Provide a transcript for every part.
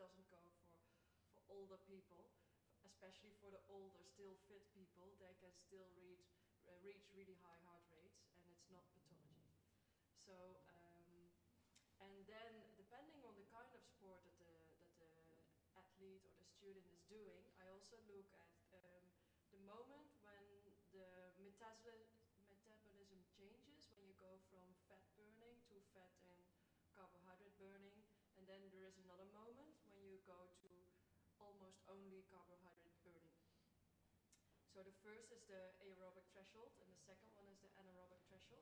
doesn't go for older people, especially for the older, still fit people. They can still reach really high heart rates, and it's not pathology. So, and then depending on the kind of sport that the athlete or the student is doing, I also look at the moment when the metabolism changes, when you go from fat burning to fat and carbohydrate burning, and then there is another moment when you go to almost only carbohydrate burning. So the first is the aerobic threshold, and the second one is the anaerobic threshold.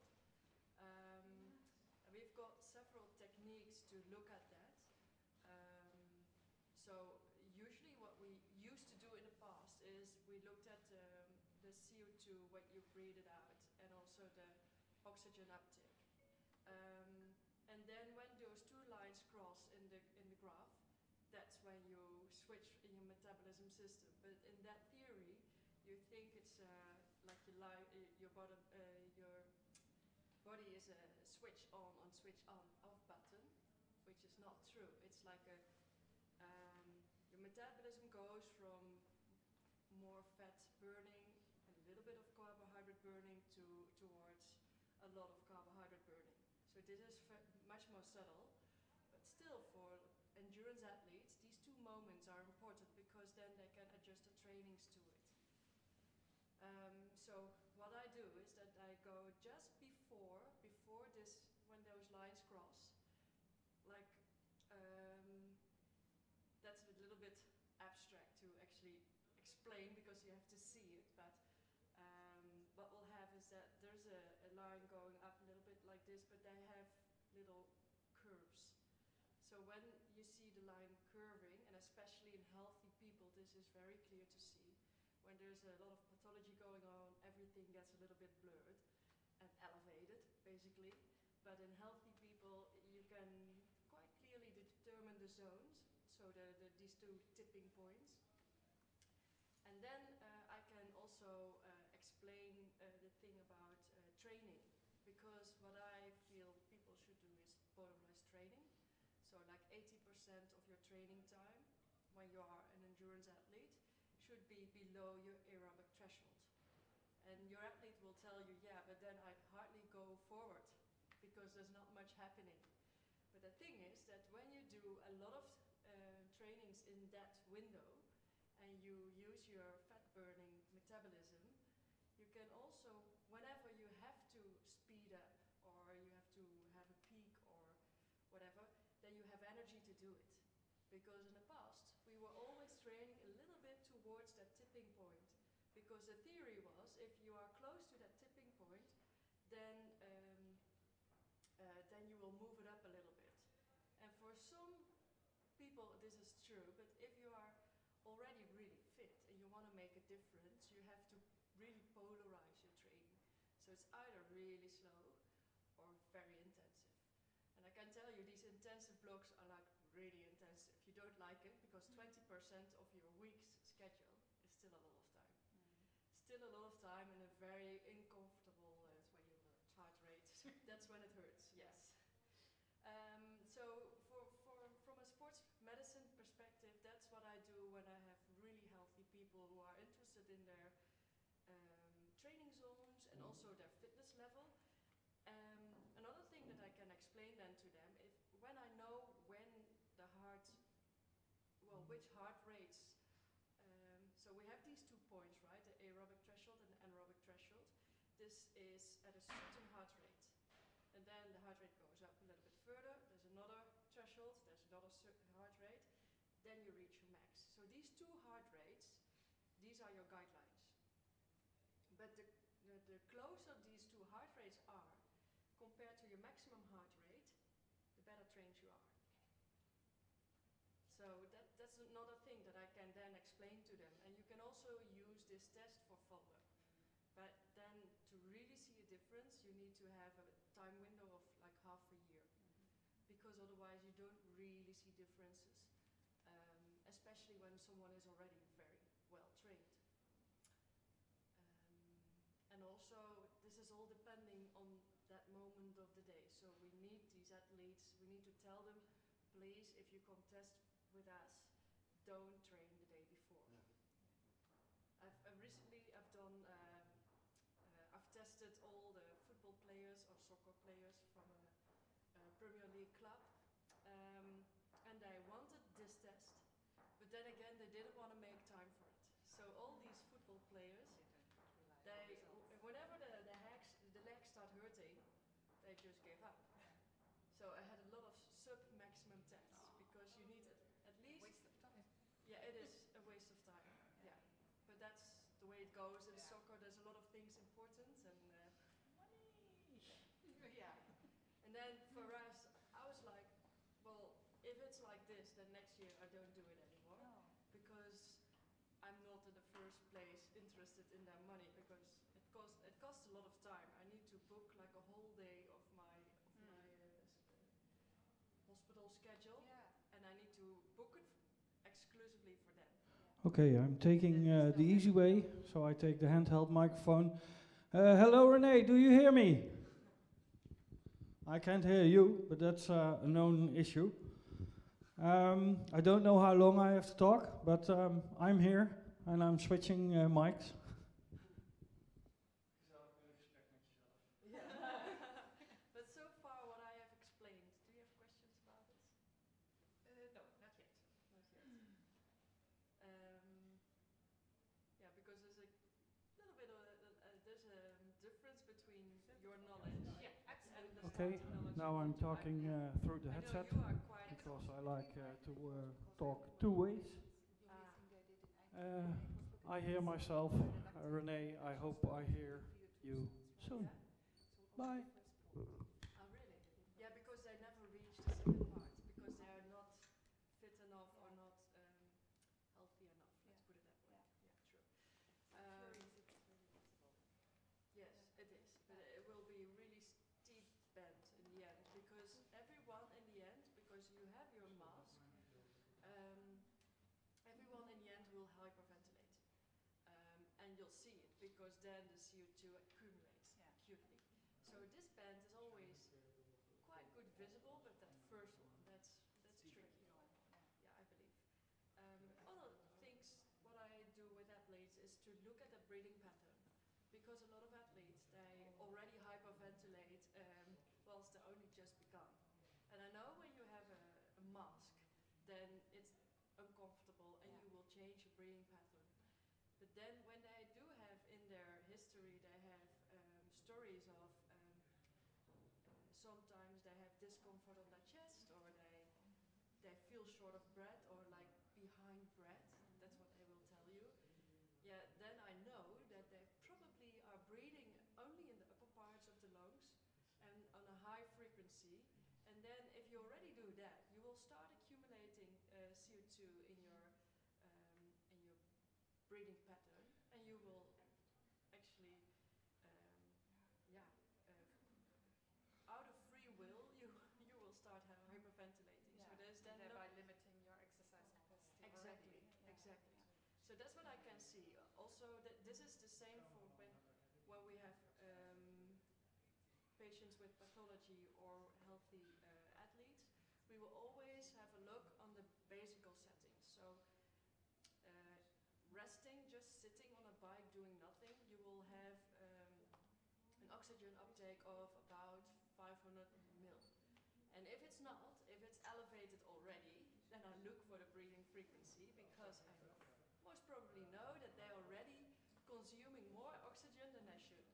We've got several techniques to look at that. So usually what we used to do in the past is we looked at the CO2, what you breathed out, and also the oxygen uptake. And then when those two lines cross in the graph, that's when you switch in your metabolism system. But in that theory, you think it's like your body is a switch on, switch on, off button, which is not true. It's like your metabolism goes from more fat burning and a little bit of carbohydrate burning towards a lot of carbohydrate burning. So this is much more subtle, but still for endurance athletes, these two moments are important because then they can adjust the trainings to it. So what I do is that I go just before this, when those lines cross, like that's a little bit abstract to actually explain because you have to see it, but what we'll have is that there's a line going up a little bit like this, but they have little curves. So when you see the line curving, and especially in healthy people, this is very clear to see. When there's a lot of pathology going on, everything gets a little bit blurred and elevated, basically. But in healthy people, you can quite clearly determine the zones, so these two tipping points. And then I can also explain the thing about training, because what I feel people should do is polarized training. So like 80% of your training time, when you are an endurance athlete, should be below your aerobic threshold. And your athlete will tell you, yeah, but then I hardly go forward because there's not much happening. But the thing is that when you do a lot of trainings in that window and you use your fat burning metabolism, you can also, whenever you have to speed up or you have to have a peak or whatever, then you have energy to do it. Because in the past, we were always training a little bit towards that tipping point. Because the theory was, if you are close to that tipping point, then you will move it up a little bit. And for some people, this is true, but if you are already really fit and you want to make a difference, you have to really polarize your training. So it's either really slow or very intensive. And I can tell you, these intensive blocks are like really intensive. You don't like it because 20% of your week's schedule is still a lot of time. Still a lot of time in a very uncomfortable, that's when you heart rate. That's when it hurts, yes. So from a sports medicine perspective, that's what I do when I have really healthy people who are interested in their training zones and also their fitness level. Another thing that I can explain then to them, when I know when the which heart rates, so we have these 2 points, right, the aerobic threshold and the anaerobic threshold. This is at a certain heart rate. And then the heart rate goes up a little bit further, there's another threshold, there's another heart rate, then you reach your max. So these 2 heart rates, these are your guidelines. But the closer these 2 heart rates are, compared to your maximum heart rate, the better trained you are. So that's another thing that I can then explain to them. And you can also use this test for follow-up. But then to really see a difference, you need to have a time window of like half a year. Because otherwise you don't really see differences, especially when someone is already very well trained. And also, this is all depending on that moment of the day. So we need these athletes, we need to tell them, please, if you come test with us don't train the day before. Recently I've done I've tested all the football players or soccer players from a Premier League club, and they wanted this test, but then again they didn't want to make time for it. So all these football players, whenever the legs start hurting, they just gave up. So I had a lot of sub-maximum tests because you need at least. Waste of time. Yeah, it is a waste of time. Yeah, but that's the way it goes in soccer. There's a lot of things important and Money. yeah. And then for us, I was like, well, if it's like this, then next year I don't do it anymore. No. Because I'm not in the first place interested in their money because it costs a lot of time. I need to book like a whole day of my hospital schedule, and I need to book it exclusively for them. Okay, I'm taking the easy way, so I take the handheld microphone. Hello, Renee, do you hear me? I can't hear you, but that's a known issue. I don't know how long I have to talk, but I'm here and I'm switching mics. But so far what I have explained, do you have questions about this? No, not yet. Not yet. Yeah, because there's a little bit of there's a difference between your knowledge and the Okay, starting knowledge. now I'm talking through the I know headset you are quite because I like to talk two ways. I hear myself, Renee, I hope I hear you soon. Bye. Oh, really? Yeah, because they never reach the second part, because they are not fit enough or not healthy enough, let's put it that way. Yeah, true. Yes, it is, but it will be a really steep bend in the end, because everyone in the end, because you have your mask, everyone in the end will hyperventilate. And you'll see it, because then the CO2 accumulates acutely. So this band is always quite good visible, but that first one, that's tricky. Yeah, I believe. Other things, what I do with athletes is to look at the breathing pattern, because a lot of athletes, they already hyperventilate whilst they're only just begun. And I know when you have a mask, then it's uncomfortable and you will change your breathing pattern. But then when they do have in their history, they have stories of sometimes they have discomfort on their chest, or they feel short of breath, or like behind breath, that's what they will tell you. Yeah, then I know that they probably are breathing only in the upper parts of the lungs and on a high frequency. And then if you already do that, you will start accumulating CO2 in your breathing pattern, and you will actually, out of free will, you will start hyperventilating. So there's then thereby limiting your exercise capacity. Exactly, exactly. So that's what I can see. Also, this is the same for when we have patients with pathology or healthy athletes. We will always have a look on the basical settings. So resting, just sitting on a bike doing nothing, you will have an oxygen uptake of about 500 mil. And if it's not, if it's elevated already, then I look for the breathing frequency, because I most probably know that they're already consuming more oxygen than they should.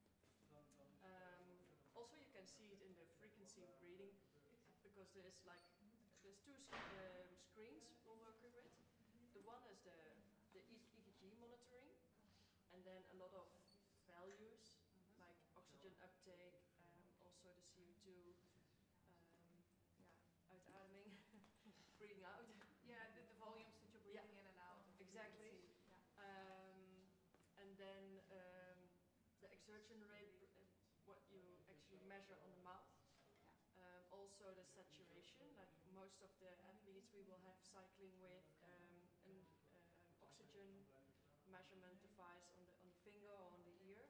Also, you can see it in the frequency of breathing, because there's two screens we're working with. The one is the EKG monitoring, and then a lot of values like oxygen uptake, also the CO2, uitademing, breathing out. Yeah, the volumes that you're breathing in and out. Exactly. And then the exertion rate, what you actually measure on the mouth. Also the saturation, like most of the athletes we will have cycling with an oxygen measurement device on the finger or on the ear.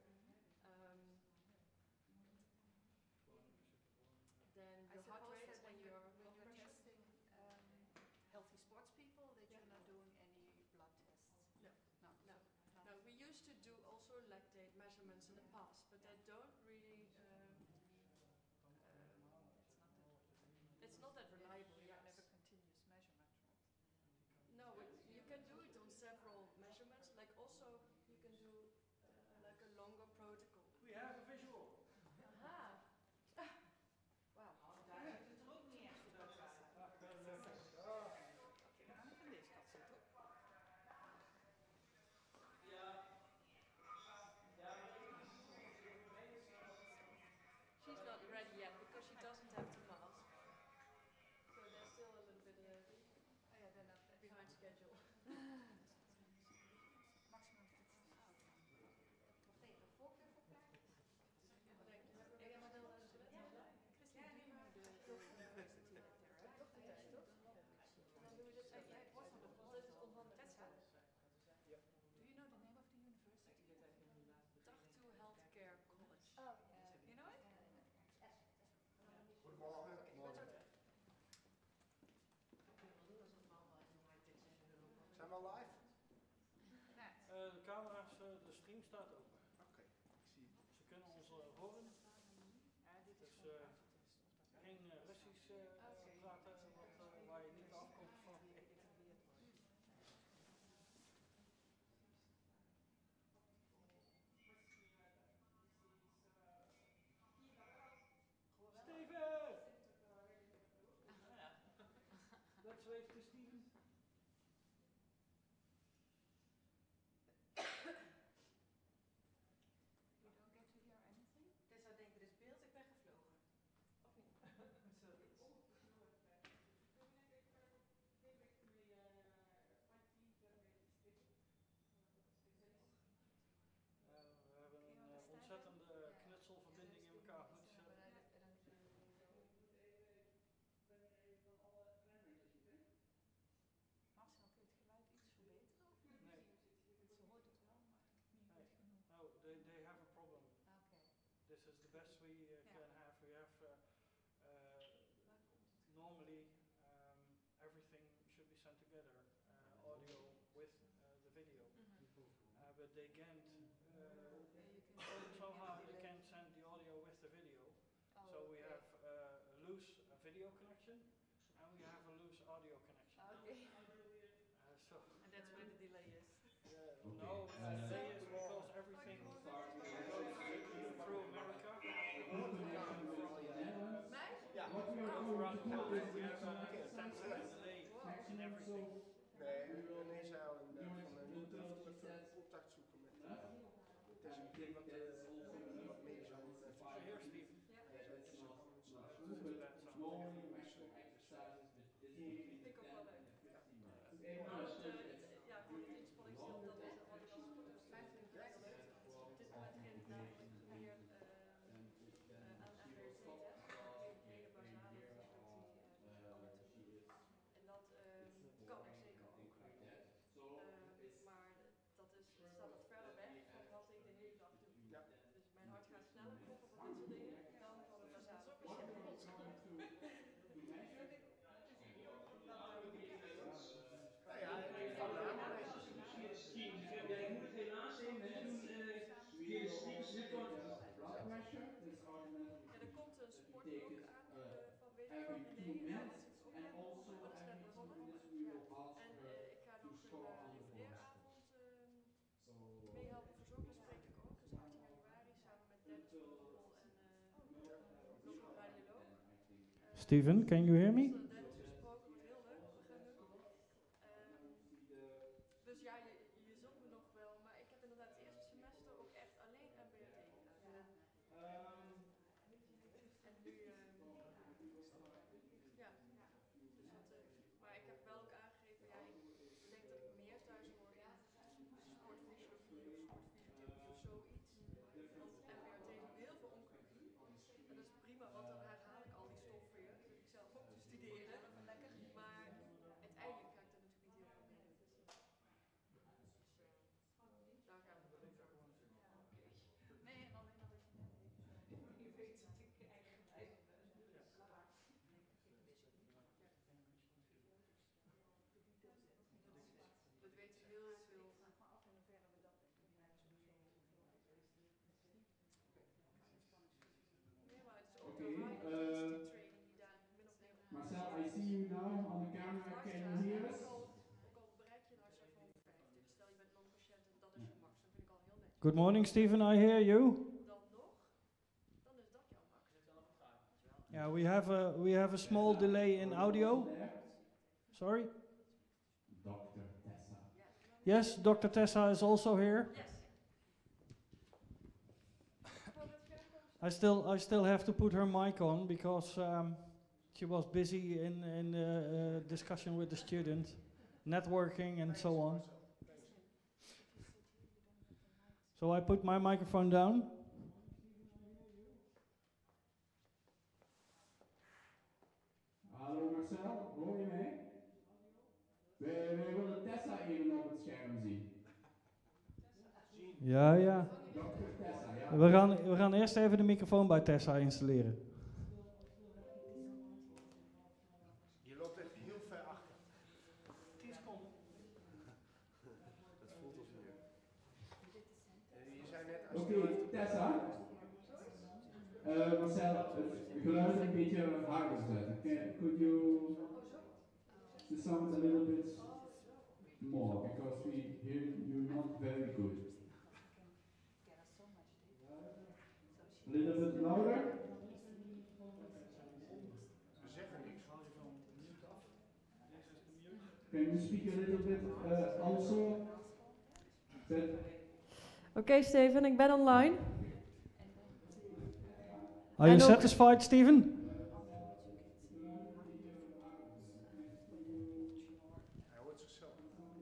Then your heart rate and your blood pressure. Testing healthy sportsmen, lactate measurements in the past, but they don't really. It's not that reliable. Yeah, Yes. never continuous measurement, right? No, you can do it on several measurements. Like also, you can do like a longer protocol. We have a visual. Aha! Wauw. Daar zit het er ook niet echt voor dat zijn. Oké, we gaan van deze kant zitten. She's not ready yet because she doesn't have the mask. So they're still a little bit Oh ja, daarna behind schedule. maximum 15 auto. Nog even een voorkeur voor krijgen? Thank you. Have a Ja, maar dan Christine, ja. doe je maar de university lecturer, hè? Dochtertijd, toch? En dan doen we dit zo. Hey, was van de Want dit is onhandig. That's how. Do you know the name of the university? Tartu Healthcare College. Oh, You know it? Goedemorgen. Zijn we al live? Net. De camera's, de stream staat open. Oké, ik zie het. Ze kunnen ons horen. Ja, dit is Dus gewoon geen Russisch praten waar je niet afkomt van. Steven! Let's wave to Steven. You don't get to hear anything? Dus dan denken, er is beeld, ik ben gevlogen. Of niet? Zoiets. We hebben een ontzettende knutselverbinding in elkaar moeten zetten. Marcel, kun je het geluid iets verbeteren? Of niet? Nee. Ze hoort het wel, maar niet Nee. goed genoeg. No, they have a problem. Oké. This is the best we can have. We have normally everything should be sent together, audio with the video. But they can't. Somehow they can't send the audio with the video. So we have a loose video connection and we have a loose audio connection. Okay. So And that's where the delay is. no, the thing is because everything goes through America. Mij? Ja. Around the world, we have a 10-second delay in everything. Nee, René zei al inderdaad van we moeten even contact zoeken met het is een keer wat meer zo. Here, Steve. Ja. Hij zei, het is ook allemaal Vind ik ook wel leuk. Ja, voor het inspanningsveld, dat is wat ik als foto's vind ik echt leuk. Op dit moment begin ik namelijk meer aan universiteit, hè. Hele basale productie en dat kan ik zeker ook. Maar dat is, staat wat verder weg van wat ik de hele dag doe. Ja. Dus mijn hart gaat sneller kloppen voor dit soort dingen dan van het basale productie. Nou ja, ik ga naar Ja, ik moet het helaas even doen via de streamsnipport. Ja, er komt een sportblok aan van wederom René. En dat is ook helemaal goed, maar dat is net begonnen. En ik ga nog een livreeravond mee helpen verzorgen. Dat spreek ik ook. Dus 18 januari samen met Dennis van der Hobbel en nog een radioloog. Steven, can you hear me? Dennis gesproken, wordt heel leuk wat we gaan doen. Dus ja, je zult me nog wel, maar ik heb inderdaad het eerste semester ook echt alleen MBRT gedaan. En nu, ja, dus dat, maar ik heb wel ook aangegeven, ja, ik denk dat ik meer thuis hoor in sportfysiologie of sportfysiotherapie of zoiets. Want MBRT is ook heel veel oncologie. En dat is prima, want dan herhaal ik al die stof weer, dat ik zelf ook te studeren. Marcel, I see you now on the camera. Can you hear us? bereik je nou zeg gewoon 50, stel je bent non-patiënt en dat is je max, dan vind ik al heel netjes. Good morning, Stephen. I hear you. Dan nog, dan is dat jouw max. Yeah, we have a small delay in audio. Sorry. Dr. Tessa. Yes, Dr. Tessa is also here. Yes. I still have to put her mic on because she was busy in discussion with the student, networking and so on. So I put my microphone down. Hallo Marcel, hoor je mij? We willen Tessa even op het scherm zien. Ja, ja. Dr. Tessa, ja. We gaan eerst even de microfoon bij Tessa installeren. Je loopt echt heel ver achter. 10 seconden. Dat voelt als hier. Je zei net als Oké, Tessa. Marcel, het geluid een beetje harder zetten. Could you the sound a little bit more because we hear you not very good. A little bit louder. We zeggen niks. Can you speak a little bit also? Oké, Steven, ik ben online. Are you En ook- satisfied, Stephen? Hij hoort zichzelf.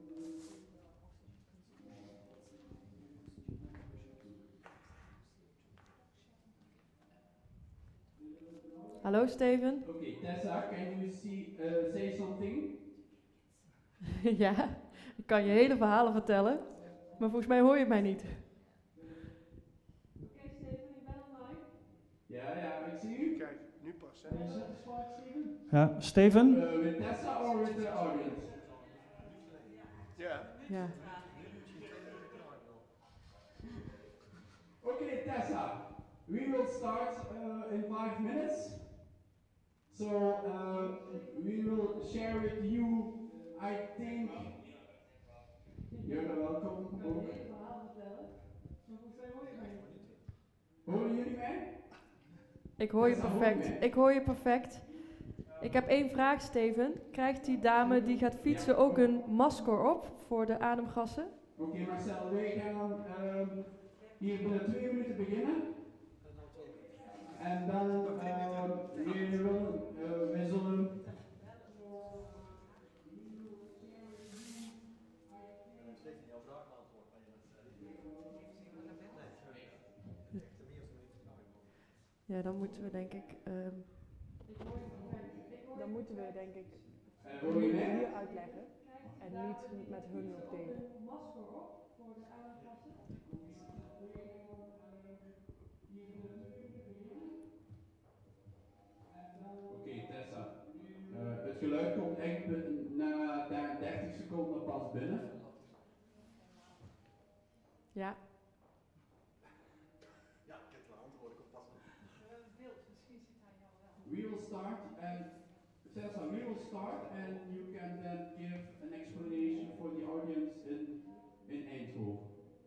Hallo, Steven. Okay, Tessa, can you say something? Ja, ik kan je hele verhalen vertellen, maar volgens mij hoor je mij niet. Oké, Steven, ik ben online. Ja, ik zie u. Kijk, nu pas. Hè. Are you satisfied, Steven? Ja, Steven? With Tessa or with the audience? Ja. Ja. Okay, Tessa, we will start in 5 minutes. So we will share with you, I think, you're welcome. Horen jullie mij? Ik hoor je Tessa, perfect. hoor je? Ik hoor je perfect. Ik heb 1 vraag, Steven. Krijgt die dame die gaat fietsen ook een masker op voor de ademgassen? Oké, Marcel, wij gaan hier binnen 2 minuten beginnen. En dan we zullen. Ja, dan moeten we denk ik... dan moeten we denk ik Hoor je mij? hier uitleggen en niet met hun nog delen. Oké, Tessa. Het geluid komt echt na 30 seconden pas binnen. Ja. We will start and Tessa, we will start and you can then give an explanation for the audience in Eindhoven.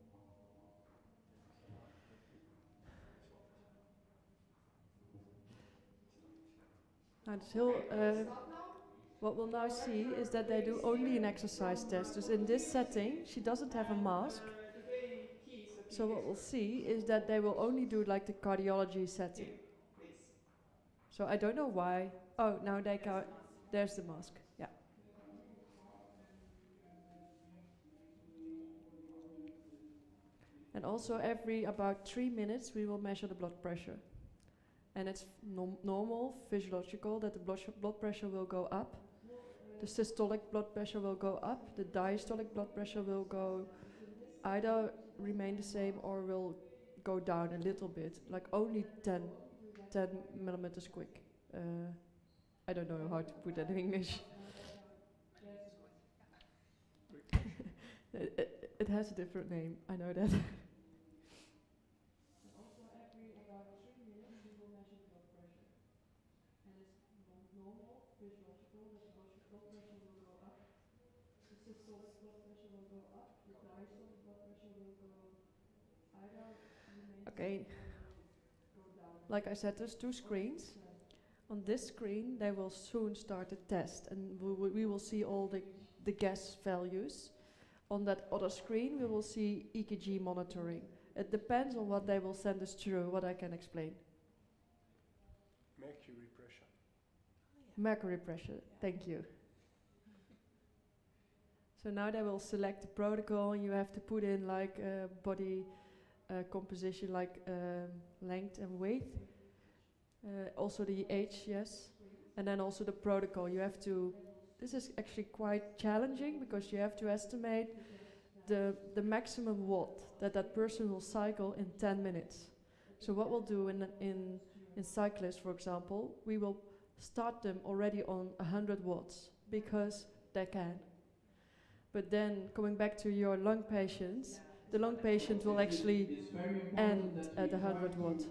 Nou, dus heel... what we'll now see is that they do only an exercise test. Dus in this setting, she doesn't have a mask. So what we'll see is that they will only do like the cardiology setting. So I don't know why. Oh, now there's the mask. Yeah. And also every about 3 minutes we will measure the blood pressure. And it's normal, physiological, that the blood pressure will go up. The systolic blood pressure will go up. The diastolic blood pressure will go either remain the same or will go down a little bit, like only 10 millimeters quick. I don't know how to put that in English. It has a different name, I know that. physiological, that the blood pressure will go up, the systolic blood pressure will go up, the diastolic blood pressure will go either okay. Like I said, there's two screens. On this screen, they will soon start the test, and we will see all the gas values. On that other screen, we will see EKG monitoring. It depends on what they will send us through, what I can explain. Mercury pressure. Mercury pressure, thank you. So now they will select the protocol, and you have to put in like body composition, like length and weight. Also the age, yes. And then also the protocol. You have to, this is actually quite challenging because you have to estimate the maximum watt that person will cycle in 10 minutes. So what we'll do in cyclists, for example, we will start them already on 100 watts because they can. But then coming back to your lung patients, the lung patient will actually end at 100 watt.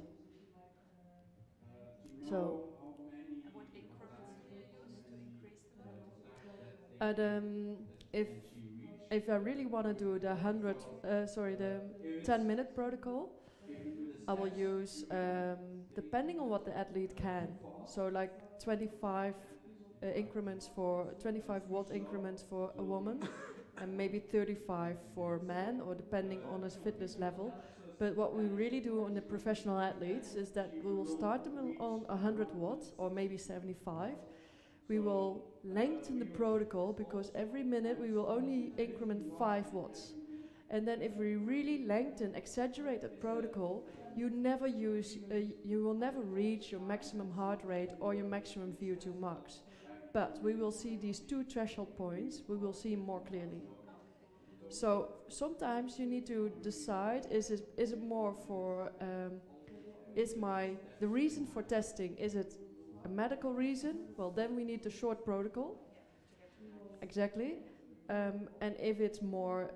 So And what increments do you use to increase the load? if I really want to do the 10-minute protocol, I will use depending on what the athlete can. So like 25 watt increments for a woman, and maybe 35 for a man, or depending on his fitness level. But what we really do on the professional athletes is that we will start them on 100 watts or maybe 75. We will lengthen the protocol because every minute we will only increment 5 watts. And then if we really lengthen, exaggerate that protocol, you will never reach your maximum heart rate or your maximum VO2 max. But we will see these two threshold points, we will see more clearly. So sometimes you need to decide, is it more for, the reason for testing, is it a medical reason? Well, then we need the short protocol. Exactly. And if it's more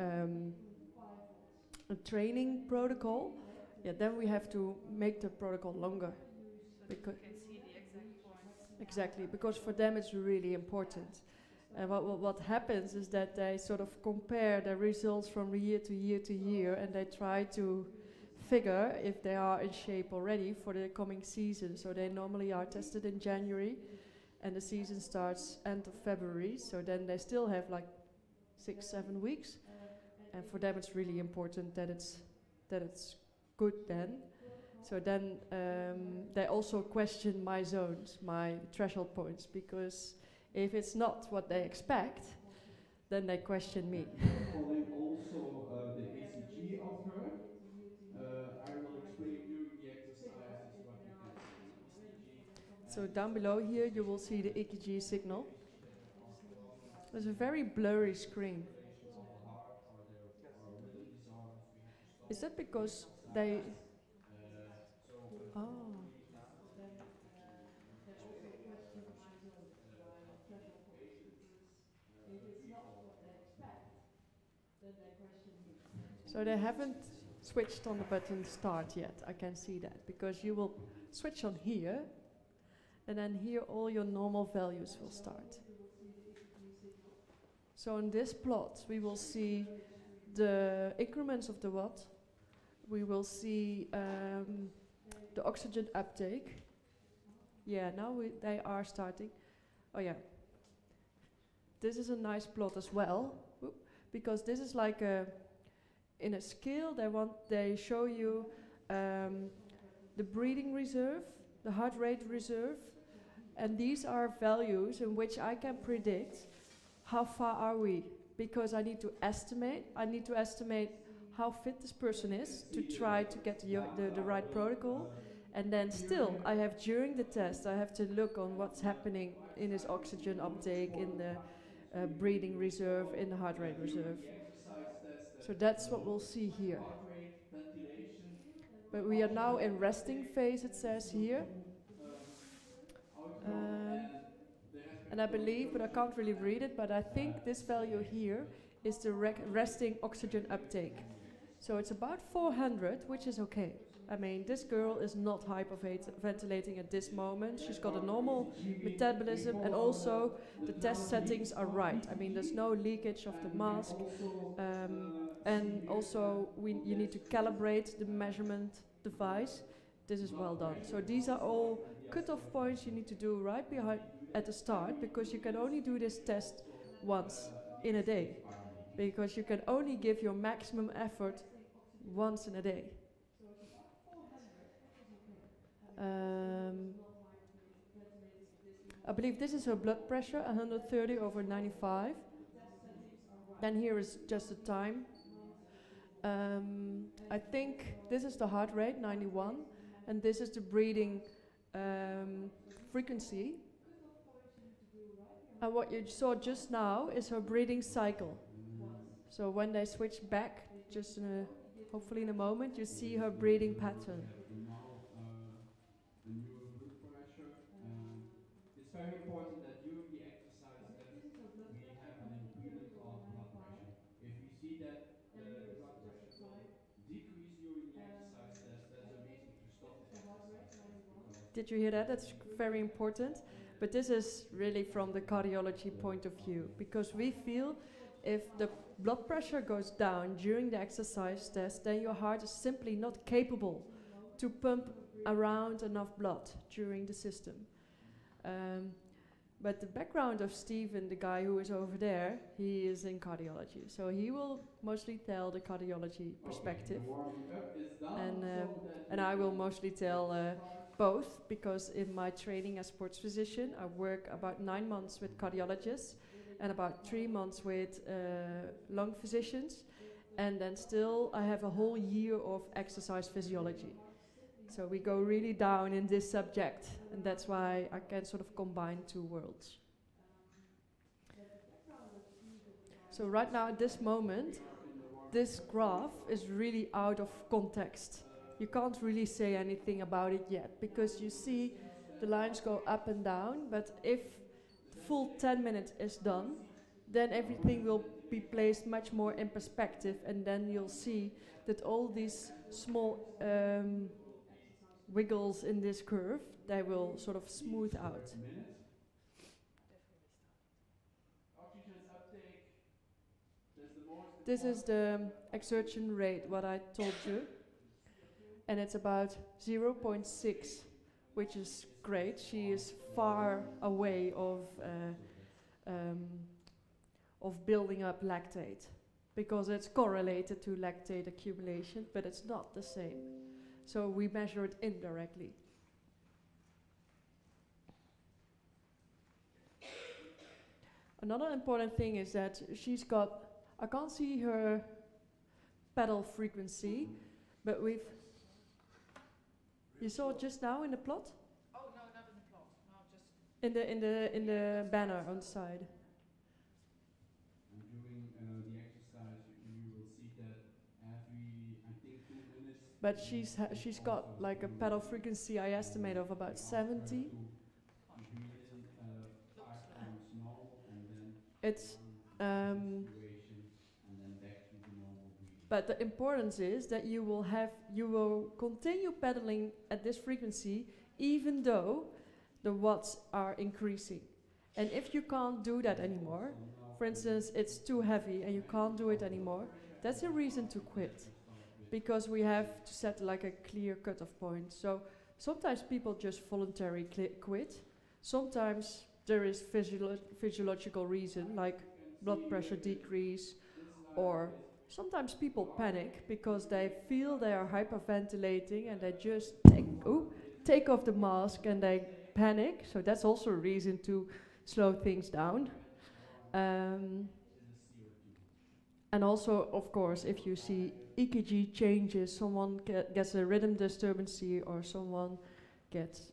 a training protocol, yeah, then we have to make the protocol longer. So you can see the exact points. Exactly, because for them it's really important. And what happens is that they sort of compare their results from year to year to year, and they try to figure if they are in shape already for the coming season. So they normally are tested in January, and the season starts end of February. So then they still have like 6-7 weeks, and for them it's really important that it's good then. So then they also question my zones, my threshold points, because if it's not what they expect, then they question me. Following also the ECG of her. I will explain during the exercises what we can see. So down below here you will see the EKG signal. There's a very blurry screen. Is that because they... Oh. So they haven't switched on the button start yet, I can see that, because you will switch on here, and then here all your normal values will start. So in this plot we will see the increments of the watt, we will see the oxygen uptake. Yeah, now they are starting. Oh yeah. This is a nice plot as well, because this is like in a scale they show you the breathing reserve, the heart rate reserve, and these are values in which I can predict how far are we, because I need to estimate how fit this person is to try to get the right protocol. And then still, I have during the test, I have to look on what's happening in his oxygen uptake, in the breathing reserve, in the heart rate reserve. So that's what we'll see here. But we are now in resting phase, it says here. And I believe, but I can't really read it, but I think this value here is the resting oxygen uptake. So it's about 400, which is okay. I mean, this girl is not hyperventilating at this moment. She's got a normal metabolism, and also the test settings are right. I mean, there's no leakage of the mask, and also you need to calibrate the measurement device. This is well done. So these are all cutoff points you need to do right behind at the start, because you can only do this test once in a day, because you can only give your maximum effort once in a day. I believe this is her blood pressure, 130/95. Then here is just the time. I think this is the heart rate, 91, and this is the breathing frequency. And what you saw just now is her breathing cycle. So when they switch back, just hopefully in a moment, you see her breathing pattern. The new blood pressure. It's very important that during the exercise that we have an improvement of blood pressure. If we see that the blood pressure will decrease during the exercise test, that's a reason to stop the exercise. Did you hear that? That's very important. But this is really from the cardiology point of view, because we feel if the blood pressure goes down during the exercise test, then your heart is simply not capable to pump around enough blood during the system. But the background of Steven, the guy who is over there, he is in cardiology. So he will mostly tell the cardiology perspective. And I will mostly tell both, because in my training as sports physician, I work about 9 months with cardiologists and about 3 months with lung physicians. And then still I have a whole year of exercise physiology. So we go really down in this subject, and that's why I can sort of combine two worlds. So right now at this moment, this graph is really out of context. You can't really say anything about it yet, because you see the lines go up and down, but if the full 10 minutes is done, then everything will be placed much more in perspective, and then you'll see that all these small wiggles in this curve, they will sort of smooth out. This is the exertion rate, what I told you. And it's about 0.6, which is great. She is far away of building up lactate, because it's correlated to lactate accumulation, but it's not the same. So we measure it indirectly. Another important thing is that she's got, I can't see her pedal frequency, but you saw it just now in the plot? Oh, no, not in the plot. No, just In the banner on the side. During the exercise, you will see that every, I think, 2 minutes. But she's got like a pedal frequency, I estimate, of about 70. It's but the importance is that you will continue pedaling at this frequency even though the watts are increasing. And if you can't do that anymore, for instance, it's too heavy and you can't do it anymore, that's a reason to quit. Because we have to set like a clear cutoff point. So sometimes people just voluntarily quit. Sometimes there is physiological reason, like blood pressure decrease, or sometimes people panic because they feel they are hyperventilating and they just take off the mask and they panic. So that's also a reason to slow things down. And also, of course, if you see EKG changes, someone gets a rhythm disturbance, or someone gets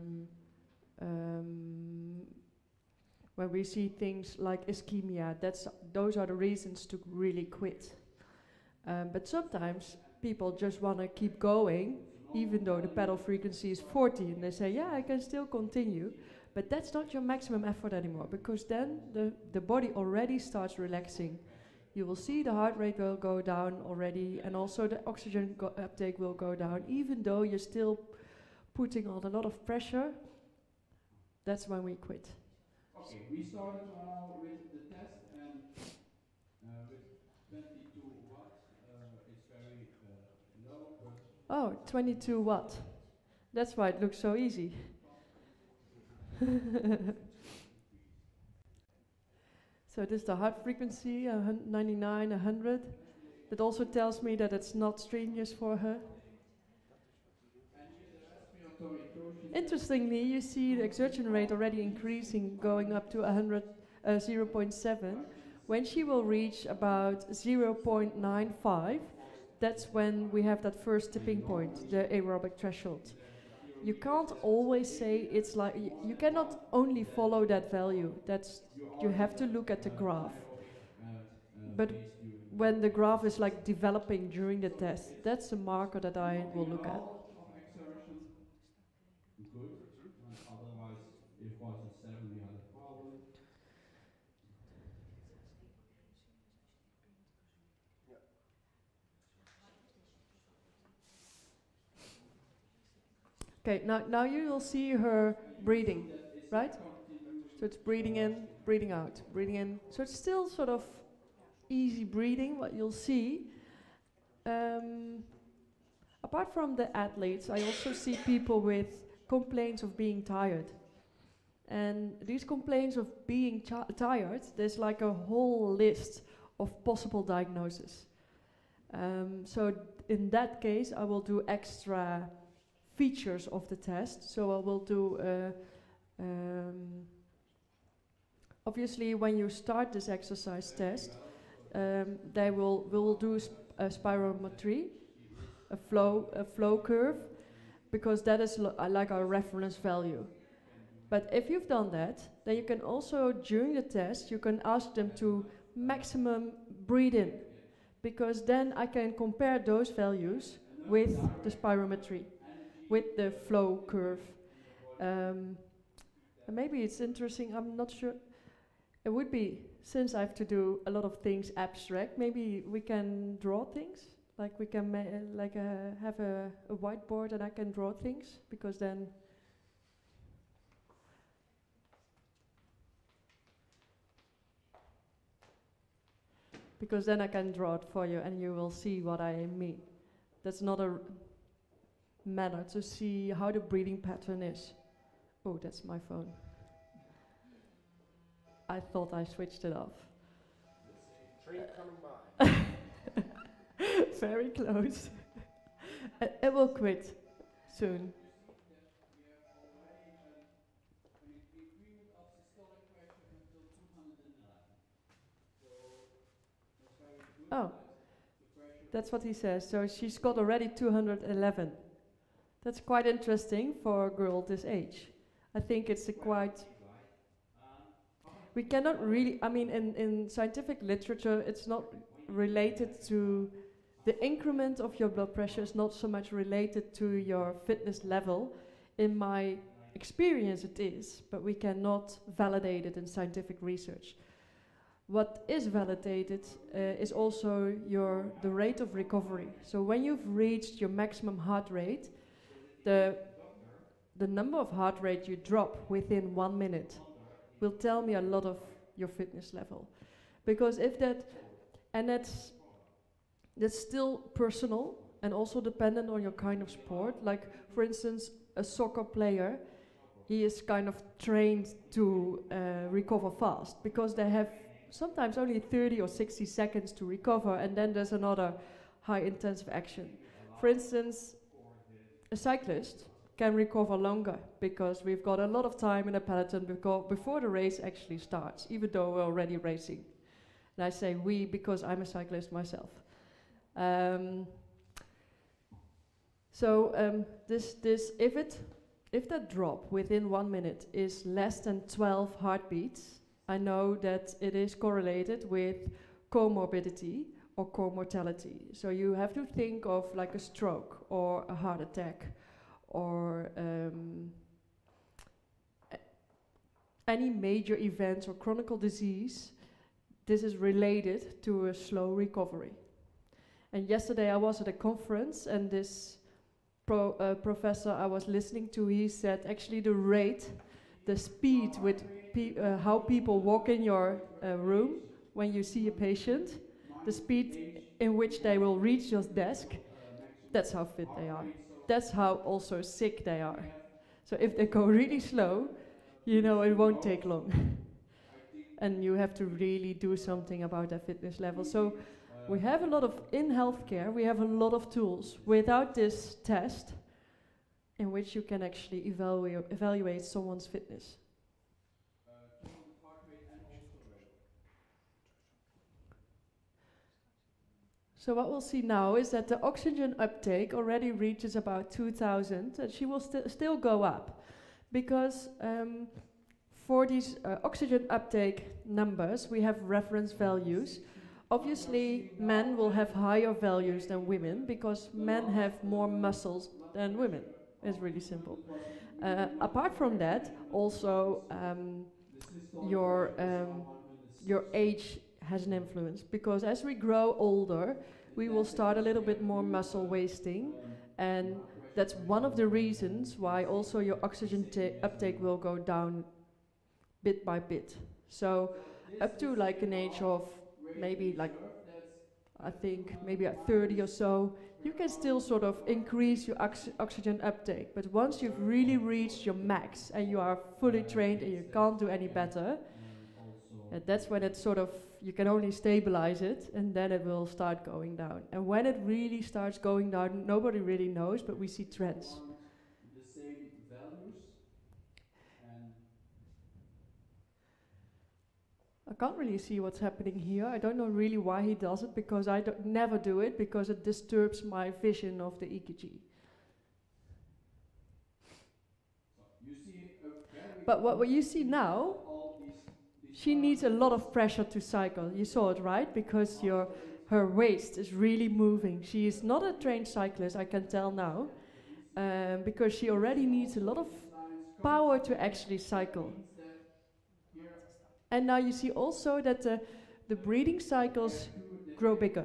when we see things like ischemia, those are the reasons to really quit. But sometimes people just want to keep going, even though the pedal frequency is 40, and they say, yeah, I can still continue. But that's not your maximum effort anymore, because then the body already starts relaxing. you will see the heart rate will go down already, and also the oxygen uptake will go down, even though you're still putting on a lot of pressure. That's when we quit. Okay, we started now with the test, and with 22 watts, it's very low, but Oh, 22 watt. That's why it looks so easy. So this is the heart frequency, 99, 100. That also tells me that it's not strenuous for her. Interestingly, you see the exertion rate already increasing, going up to 0.7. When she will reach about 0.95, that's when we have that first tipping point, the aerobic threshold. You can't always say it's like, you cannot only follow that value. You have to look at the graph. But when the graph is like developing during the test, that's a marker that I will look at. Good, otherwise if it was a 7 we had a problem. Okay, now you will see her breathing, right? So it's breathing in, breathing out, breathing in. So it's still sort of easy breathing, what you'll see. Apart from the athletes, I also see people with complaints of being tired. And these complaints of being tired, there's like a whole list of possible diagnoses. So in that case, I will do extra features of the test. So I will do, obviously when you start this exercise test, we will do a spirometry, a flow curve, because that is like our reference value. But if you've done that, then you can also, during the test, you can ask them to maximum breathe in, because then I can compare those values with the spirometry, with the flow curve. And maybe it's interesting, I'm not sure. It would be, since I have to do a lot of things abstract, maybe we can draw things. Like we can have a whiteboard and I can draw things, because then I can draw it for you and you will see what I mean. That's not a manner to see how the breathing pattern is. Oh, that's my phone. I thought I switched it off. Train coming by. Very close. It will quit soon. Oh, that's what he says. So she's got already 211. That's quite interesting for a girl this age. I think it's a quite... We cannot really... I mean, in scientific literature, it's not related to... The increment of your blood pressure is not so much related to your fitness level. In my experience it is, but we cannot validate it in scientific research. What is validated is also the rate of recovery. So when you've reached your maximum heart rate, the number of heart rate you drop within 1 minute will tell me a lot of your fitness level. Because if that, and that's still personal and also dependent on your kind of sport. Like, for instance, a soccer player, he is kind of trained to recover fast, because they have sometimes only 30 or 60 seconds to recover, and then there's another high intensive action. For instance, a cyclist can recover longer, because we've got a lot of time in a peloton before the race actually starts, even though we're already racing. And I say we because I'm a cyclist myself. If that drop within 1 minute is less than 12 heartbeats, I know that it is correlated with comorbidity or co-mortality. So you have to think of like a stroke or a heart attack or any major events or chronic disease this is related to a slow recovery. And yesterday I was at a conference, and this professor I was listening to, he said actually the rate, the speed with how people walk in your room when you see a patient, the speed in which they will reach your desk, that's how fit they are. That's how also sick they are. So if they go really slow, you know it won't take long. And you have to really do something about their fitness level. So we have a lot of, in healthcare, we have a lot of tools without this test in which you can actually evaluate someone's fitness. So what we'll see now is that the oxygen uptake already reaches about 2000, and she will still go up. Because for these oxygen uptake numbers, we have reference values. Obviously, men will have higher values than women, because men have more muscles than women. It's really simple. Apart from that, also your age has an influence, because as we grow older, we will start a little bit more muscle wasting, and that's one of the reasons why also your oxygen uptake will go down bit by bit. So up to like an age of maybe like, I think maybe at 30 or so, you can still sort of increase your oxygen uptake. But once you've really reached your max and you are fully trained and you can't do any better, that's when it's sort of, you can only stabilize it, and then it will start going down. And when it really starts going down, nobody really knows, but we see trends. The same values, and I can't really see what's happening here. I don't know really why he does it, because I never do it, because it disturbs my vision of the EKG. you see But what you see now, she needs a lot of pressure to cycle. You saw it, right? Because her waist is really moving. She is not a trained cyclist, I can tell now, because she already needs a lot of power to actually cycle. And now you see also that the breathing cycles grow bigger.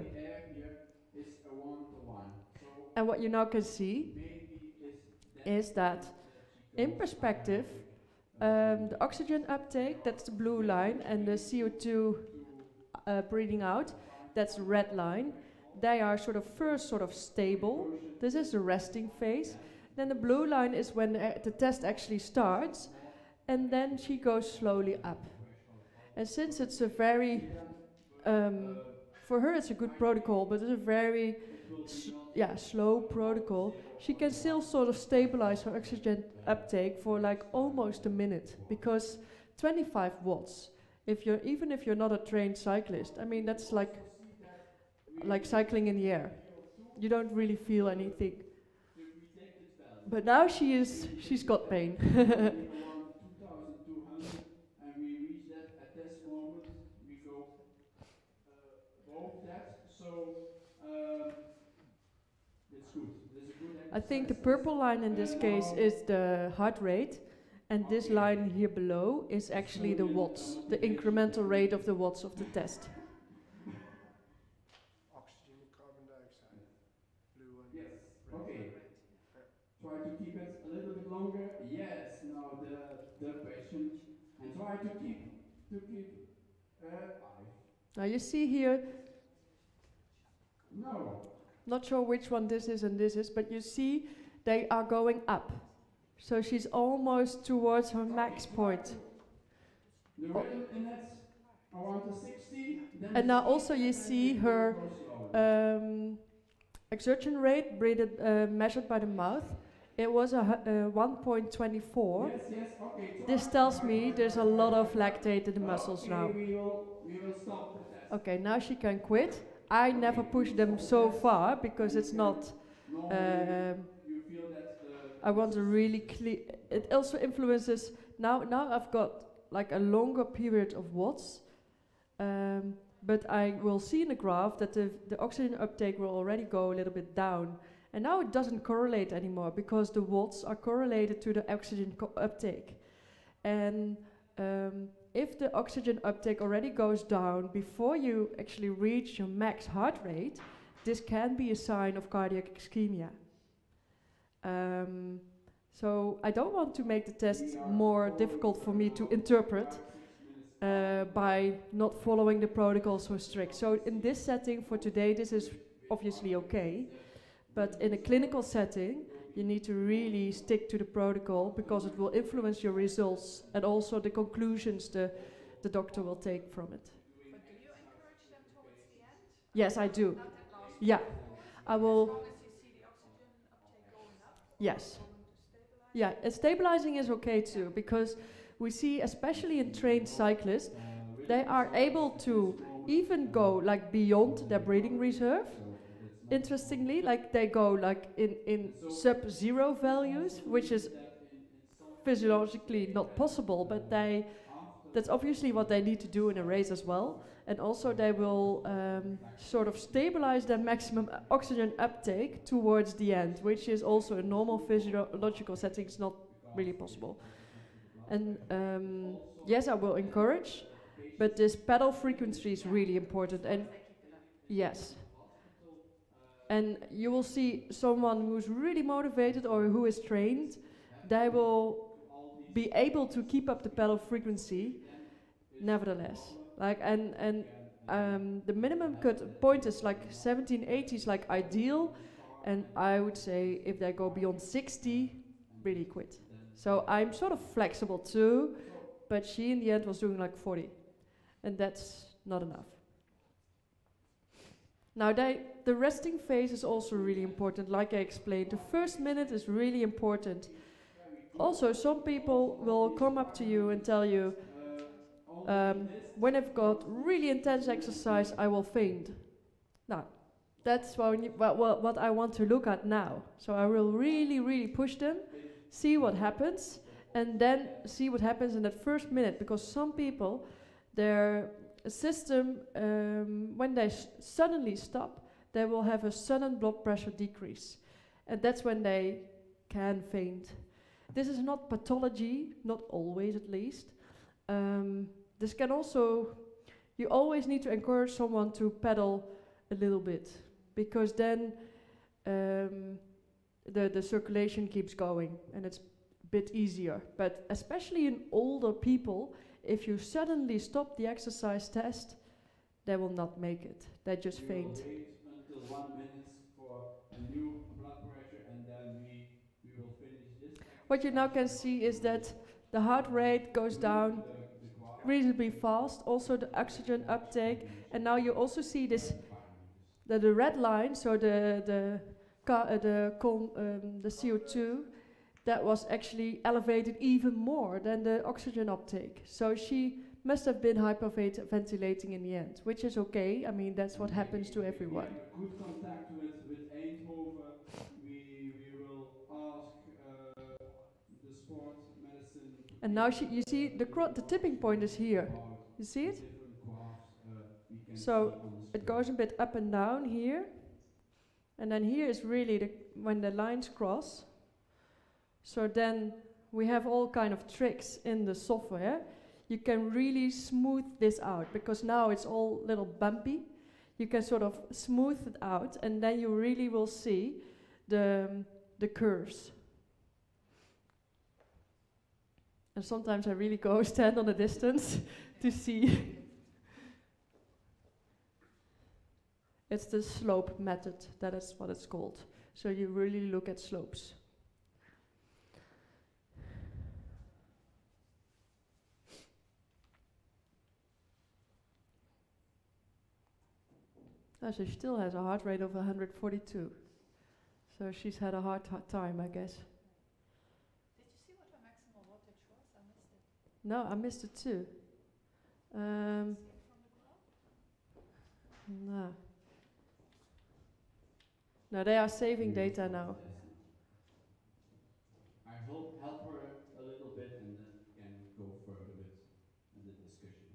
And what you now can see is that, in perspective, the oxygen uptake, that's the blue line, and the CO2 breathing out, that's the red line. They are first stable. This is the resting phase. Then the blue line is when the test actually starts, and then she goes slowly up. And since it's a very, for her it's a good protocol, but it's a very slow protocol, she can still sort of stabilize her oxygen uptake for like almost a minute, because 25 watts, even if you're not a trained cyclist, I mean that's like cycling in the air. You don't really feel anything. But now she's got pain. I think the purple line in this case is the heart rate, and this line here below is actually the watts, the incremental rate of the watts of the test. Oxygen, carbon dioxide, blue and yes. red. Okay. Try to keep it a little bit longer. Yes. Now the patient, and try to keep 5. Now you see here. No. Not sure which one this is and this is, but you see they are going up. So she's almost towards her max point. The rhythm index around the 60. And now also you see her exertion rate measured by the mouth. It was a 1.24. Yes, okay. This tells me there's a lot of lactate in the muscles now. We will stop the test. Okay, now she can quit. I never push them so far because it's not. I want to really clear. It also influences. Now I've got like a longer period of watts, but I will see in the graph that the oxygen uptake will already go a little bit down, and now it doesn't correlate anymore because the watts are correlated to the oxygen uptake, and if the oxygen uptake already goes down before you actually reach your max heart rate, this can be a sign of cardiac ischemia. So I don't want to make the test more difficult for me to interpret by not following the protocol so strict. So in this setting for today, this is obviously okay. But in a clinical setting, you need to really stick to the protocol because it will influence your results and also the conclusions the doctor will take from it. But do you encourage them towards the end? Yes, I do. Not at last Yeah, I As will. long as you see the oxygen uptake going up? Yes. Going to stabilize? Yeah, and stabilizing is okay too because we see, especially in trained cyclists, they are able to even go like beyond their breathing reserve. Interestingly, like they go like in sub-zero values, which is physiologically not possible, but that's obviously what they need to do in a race as well. And also they will sort of stabilize their maximum oxygen uptake towards the end, which is also in normal physiological settings not really possible. And yes, I will encourage, but this pedal frequency is really important. And yes. And you will see someone who's really motivated or who is trained, they will be able to keep up the pedal frequency nevertheless. Like the minimum cut point is like 17, 80 is like ideal, and I would say if they go beyond 60, really quit. So I'm sort of flexible too, but she in the end was doing like 40, and that's not enough. Now the resting phase is also really important, like I explained. The first minute is really important. Also, some people will come up to you and tell you, when I've got really intense exercise, I will faint. Now, that's what I want to look at now. So I will really, really push them, see what happens, and then see what happens in that first minute, because some people, their system, when they suddenly stop, they will have a sudden blood pressure decrease. And that's when they can faint. This is not pathology, not always at least. This can also, you always need to encourage someone to pedal a little bit, because then the circulation keeps going and it's a bit easier. But especially in older people, if you suddenly stop the exercise test, they will not make it. They just faint. Wait until 1 minute for a new blood pressure, and then we will finish this. What you now can see is that the heart rate goes down reasonably fast, also the oxygen uptake, and now you also see this, the red line, so the CO2, that was actually elevated even more than the oxygen uptake. So she must have been hyperventilating in the end, which is okay. I mean, that's what happens to everyone. We have good contact with Eindhoven. We will ask the sports medicine. And now you see the tipping point is here. You see it? So it goes a bit up and down here. And then here is really when the lines cross. So then we have all kind of tricks in the software. You can really smooth this out, because now it's all little bumpy. You can sort of smooth it out, and then you really will see the curves. And sometimes I really go stand on a distance to see. It's the slope method, that is what it's called. So you really look at slopes. Oh, so she still has a heart rate of 142. So she's had a hard time, I guess. Did you see what her maximal voltage was? I missed it. No, I missed it too. See it from the graph? No. No, they are saving data now. I help her a little bit, and then we can go further with the discussion.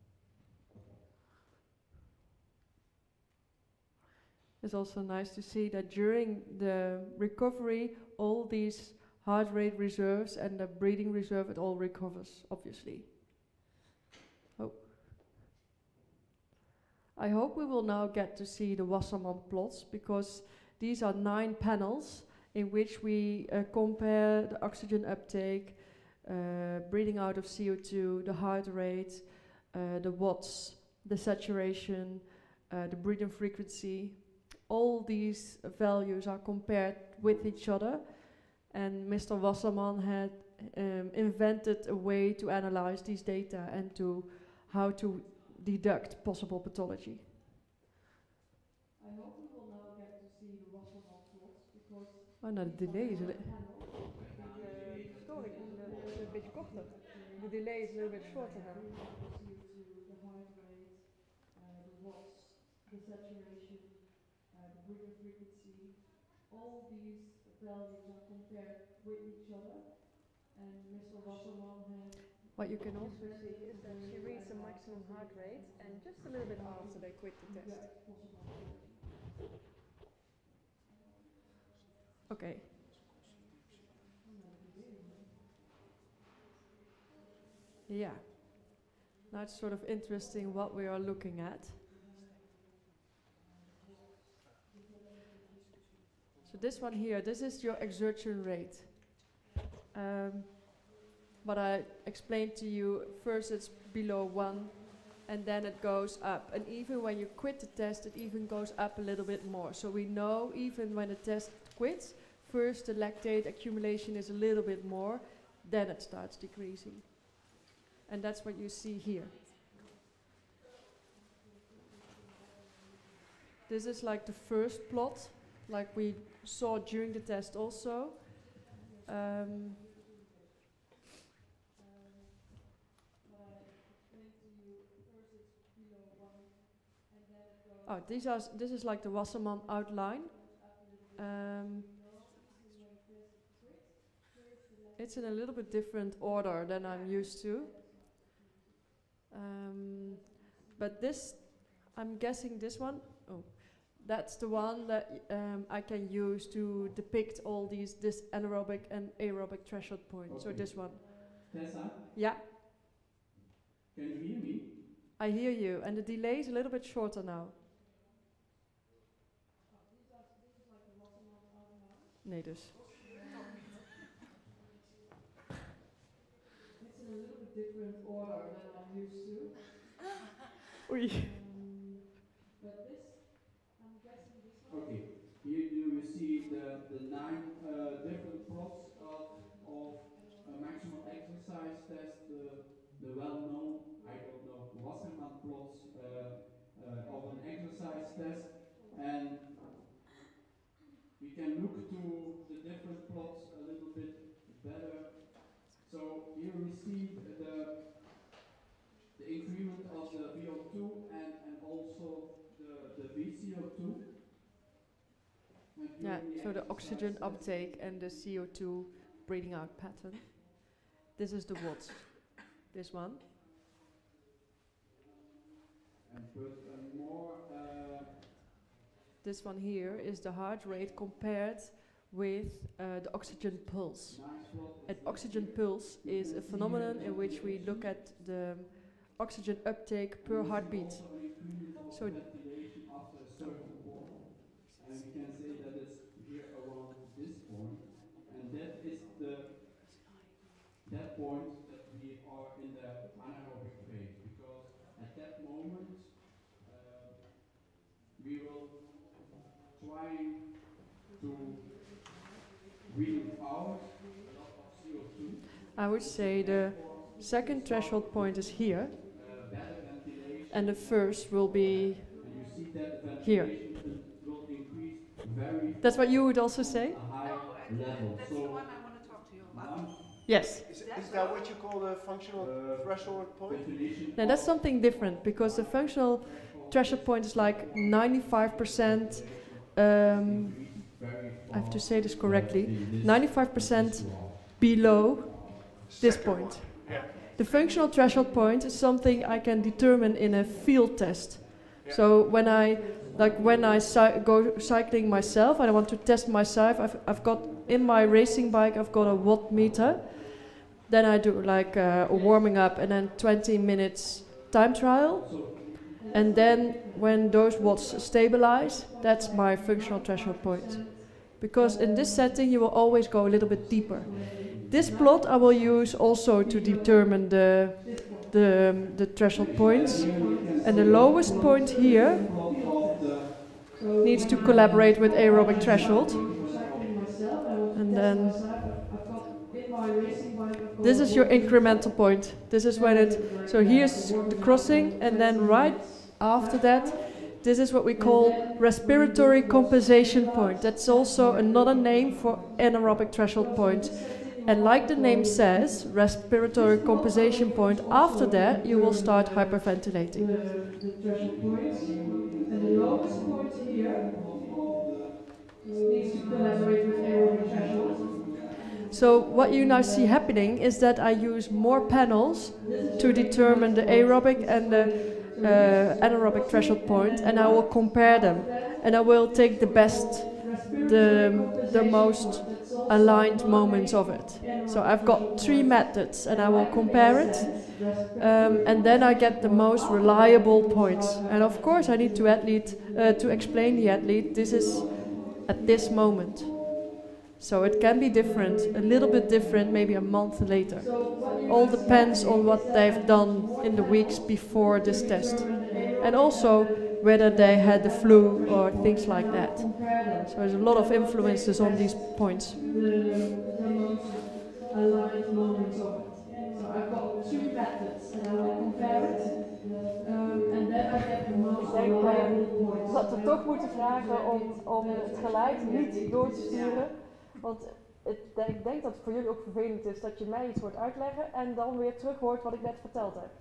It's also nice to see that during the recovery, all these heart rate reserves and the breathing reserve, it all recovers, obviously. I hope we will now get to see the Wassermann plots, because these are 9 panels in which we compare the oxygen uptake, breathing out of CO2, the heart rate, the watts, the saturation, the breathing frequency. All these values are compared with each other, and Mr. Wassermann had invented a way to analyze these data and to how to deduct possible pathology. I hope we will now get to see the Wassermann plots, because... Oh, nou, de delay is... De storing is een beetje korter. De delay is a little bit shorter now. The heart rate, the watts, the saturation, the breathing frequency, all these values are compared with each other, and Mr. Wassermann has... What you can also see is that she reads the maximum heart rate, and just a little bit after they quit the test. Okay. Yeah. Now it's sort of interesting what we are looking at. So this one here, this is your exertion rate. What I explained to you, first it's below 1, and then it goes up. And even when you quit the test, it even goes up a little bit more. So we know even when the test quits, first the lactate accumulation is a little bit more, then it starts decreasing. And that's what you see here. This is like the first plot, like we saw during the test also. Oh, this is like the Wassermann outline. It's in a little bit different order than I'm used to. But this, I'm guessing this one, oh, that's the one that I can use to depict all this anaerobic and aerobic threshold points. Okay. So this one. Tessa? Yeah. Can you hear me? I hear you, and the delay is a little bit shorter now. Nee, dus. It's in a little bit different order than I'm used to. Oei. But this, I'm guessing this one. Okay, here you see the 9 different plots of a maximal exercise test, the well-known, I don't know, Wassermann plots of an exercise test, and we can look to the different plots a little bit better. So here we see the increment of the VO2 and also the VCO2. Yeah, so the oxygen uptake and the CO2 breathing out pattern. This is the watts. This one. And put more. This one here is the heart rate compared with the oxygen pulse. An oxygen pulse is a phenomenon in which we look at the oxygen uptake per heartbeat. So and we can say that it's here around this point, and that is that point that we are in the anaerobic phase, because at that moment we will try to breathe out a lot of CO2. I would say the second threshold point is here, and the first will be here. That's what you would also say? That's the one I want to talk to you about. Yes. Is that what you call the functional threshold point? Now that's something different, because the functional threshold point is like 95%, I have to say this correctly, 95% below this point. The functional threshold point is something I can determine in a field test. So when I go cycling myself and I want to test myself, I've got in my racing bike, I've got a watt meter. Then I do like a warming up and then 20 minutes time trial. And then when those watts stabilize, that's my functional threshold point. Because in this setting you will always go a little bit deeper. This plot I will use also to determine the threshold points. And the lowest point here needs to collaborate with aerobic threshold. And then this is your incremental point. This is when it, so here's the crossing, and then right after that, this is what we call respiratory compensation point. That's also another name for anaerobic threshold point. And like the name says, respiratory compensation point, after that you will start hyperventilating. The threshold points, and the lowest point here needs to collaborate with aerobic threshold. So what you now see happening is that I use more panels to determine the aerobic and the anaerobic threshold point, and I will compare them. And I will take the best, the most aligned moments of it. So I've got 3 methods, and I will compare it. And then I get the most reliable points. And of course I need to explain the athlete, this is at this moment. So it can be different, a little bit different, maybe a month later. All depends on what they've done in the weeks before this test. And also whether they had the flu or things like that. So there's a lot of influences on these points. Aligned moments of it. So I've got 2 methods and I will compare it. And then I get the most reliable points. Dat we toch moeten vragen om het geluid niet door te sturen. Want ik denk dat het voor jullie ook vervelend is dat je mij iets hoort uitleggen en dan weer terug hoort wat ik net verteld heb.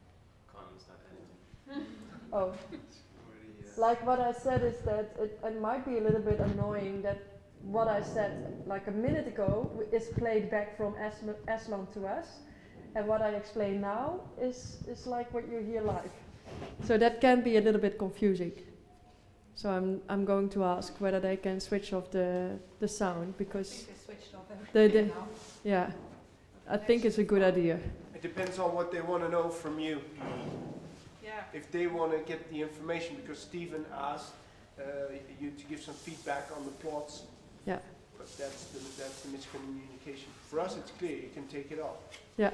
Oh. Like what I said is that it might be a little bit annoying that what I said like a minute ago is played back from Aslan to us, and what I explain now is like what you hear live. So that can be a little bit confusing. So I'm going to ask whether they can switch off the sound, because yeah, I think it's a good idea. It depends on what they want to know from you. Yeah. If they want to get the information, because Stephen asked you to give some feedback on the plots. Yeah. But that's the miscommunication. For us, it's clear. You can take it off. Yeah.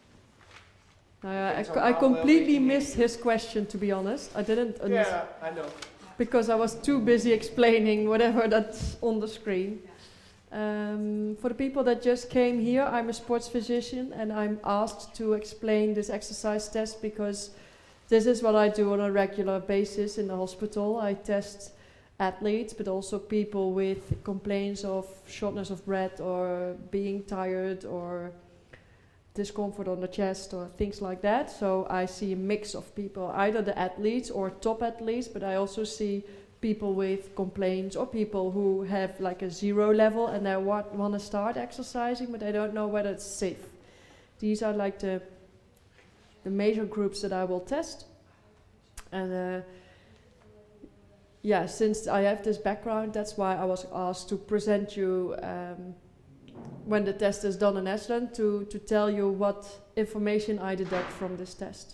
I completely missed his question, to be honest. I didn't understand. Yeah, I know. Because I was too busy explaining whatever that's on the screen. For the people that just came here, I'm a sports physician and I'm asked to explain this exercise test because this is what I do on a regular basis in the hospital. I test athletes, but also people with complaints of shortness of breath or being tired or discomfort on the chest or things like that. So I see a mix of people, either the athletes or top athletes, but I also see people with complaints or people who have like a 0 level and they want to start exercising, but they don't know whether it's safe. These are like the major groups that I will test. And yeah, since I have this background, that's why I was asked to present you when the test is done in Estland to tell you what information I deduct from this test.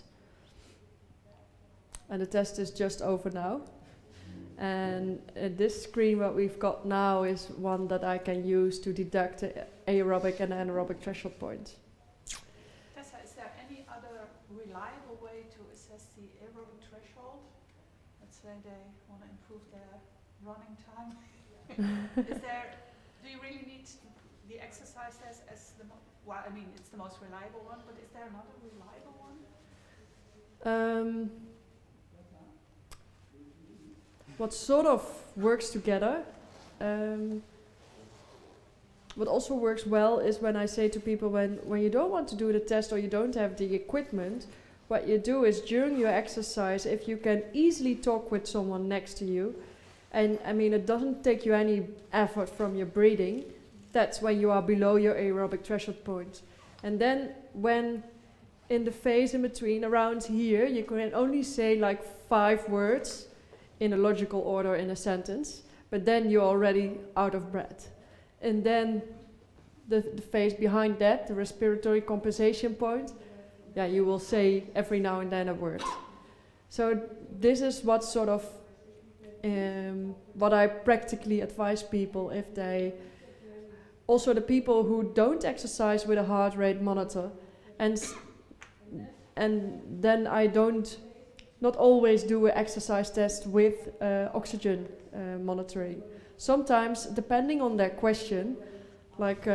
And the test is just over now. And this screen what we've got now is one that I can use to deduct the aerobic and anaerobic threshold points. Tessa, is there any other reliable way to assess the aerobic threshold? Let's say they want to improve their running time. Do you really need the exercise test as well, I mean, it's the most reliable one, but is there another reliable one? What sort of works together, what also works well is when I say to people when you don't want to do the test or you don't have the equipment, what you do is during your exercise, if you can easily talk with someone next to you, and I mean it doesn't take you any effort from your breathing, that's when you are below your aerobic threshold point. And then when in the phase in between around here, you can only say like 5 words in a logical order in a sentence, but then you're already out of breath. And then the phase behind that, the respiratory compensation point, yeah, you will say every now and then a word. So this is what sort of what I practically advise people if they, also the people who don't exercise with a heart rate monitor, and then I not always do an exercise test with oxygen monitoring. Sometimes, depending on their question, like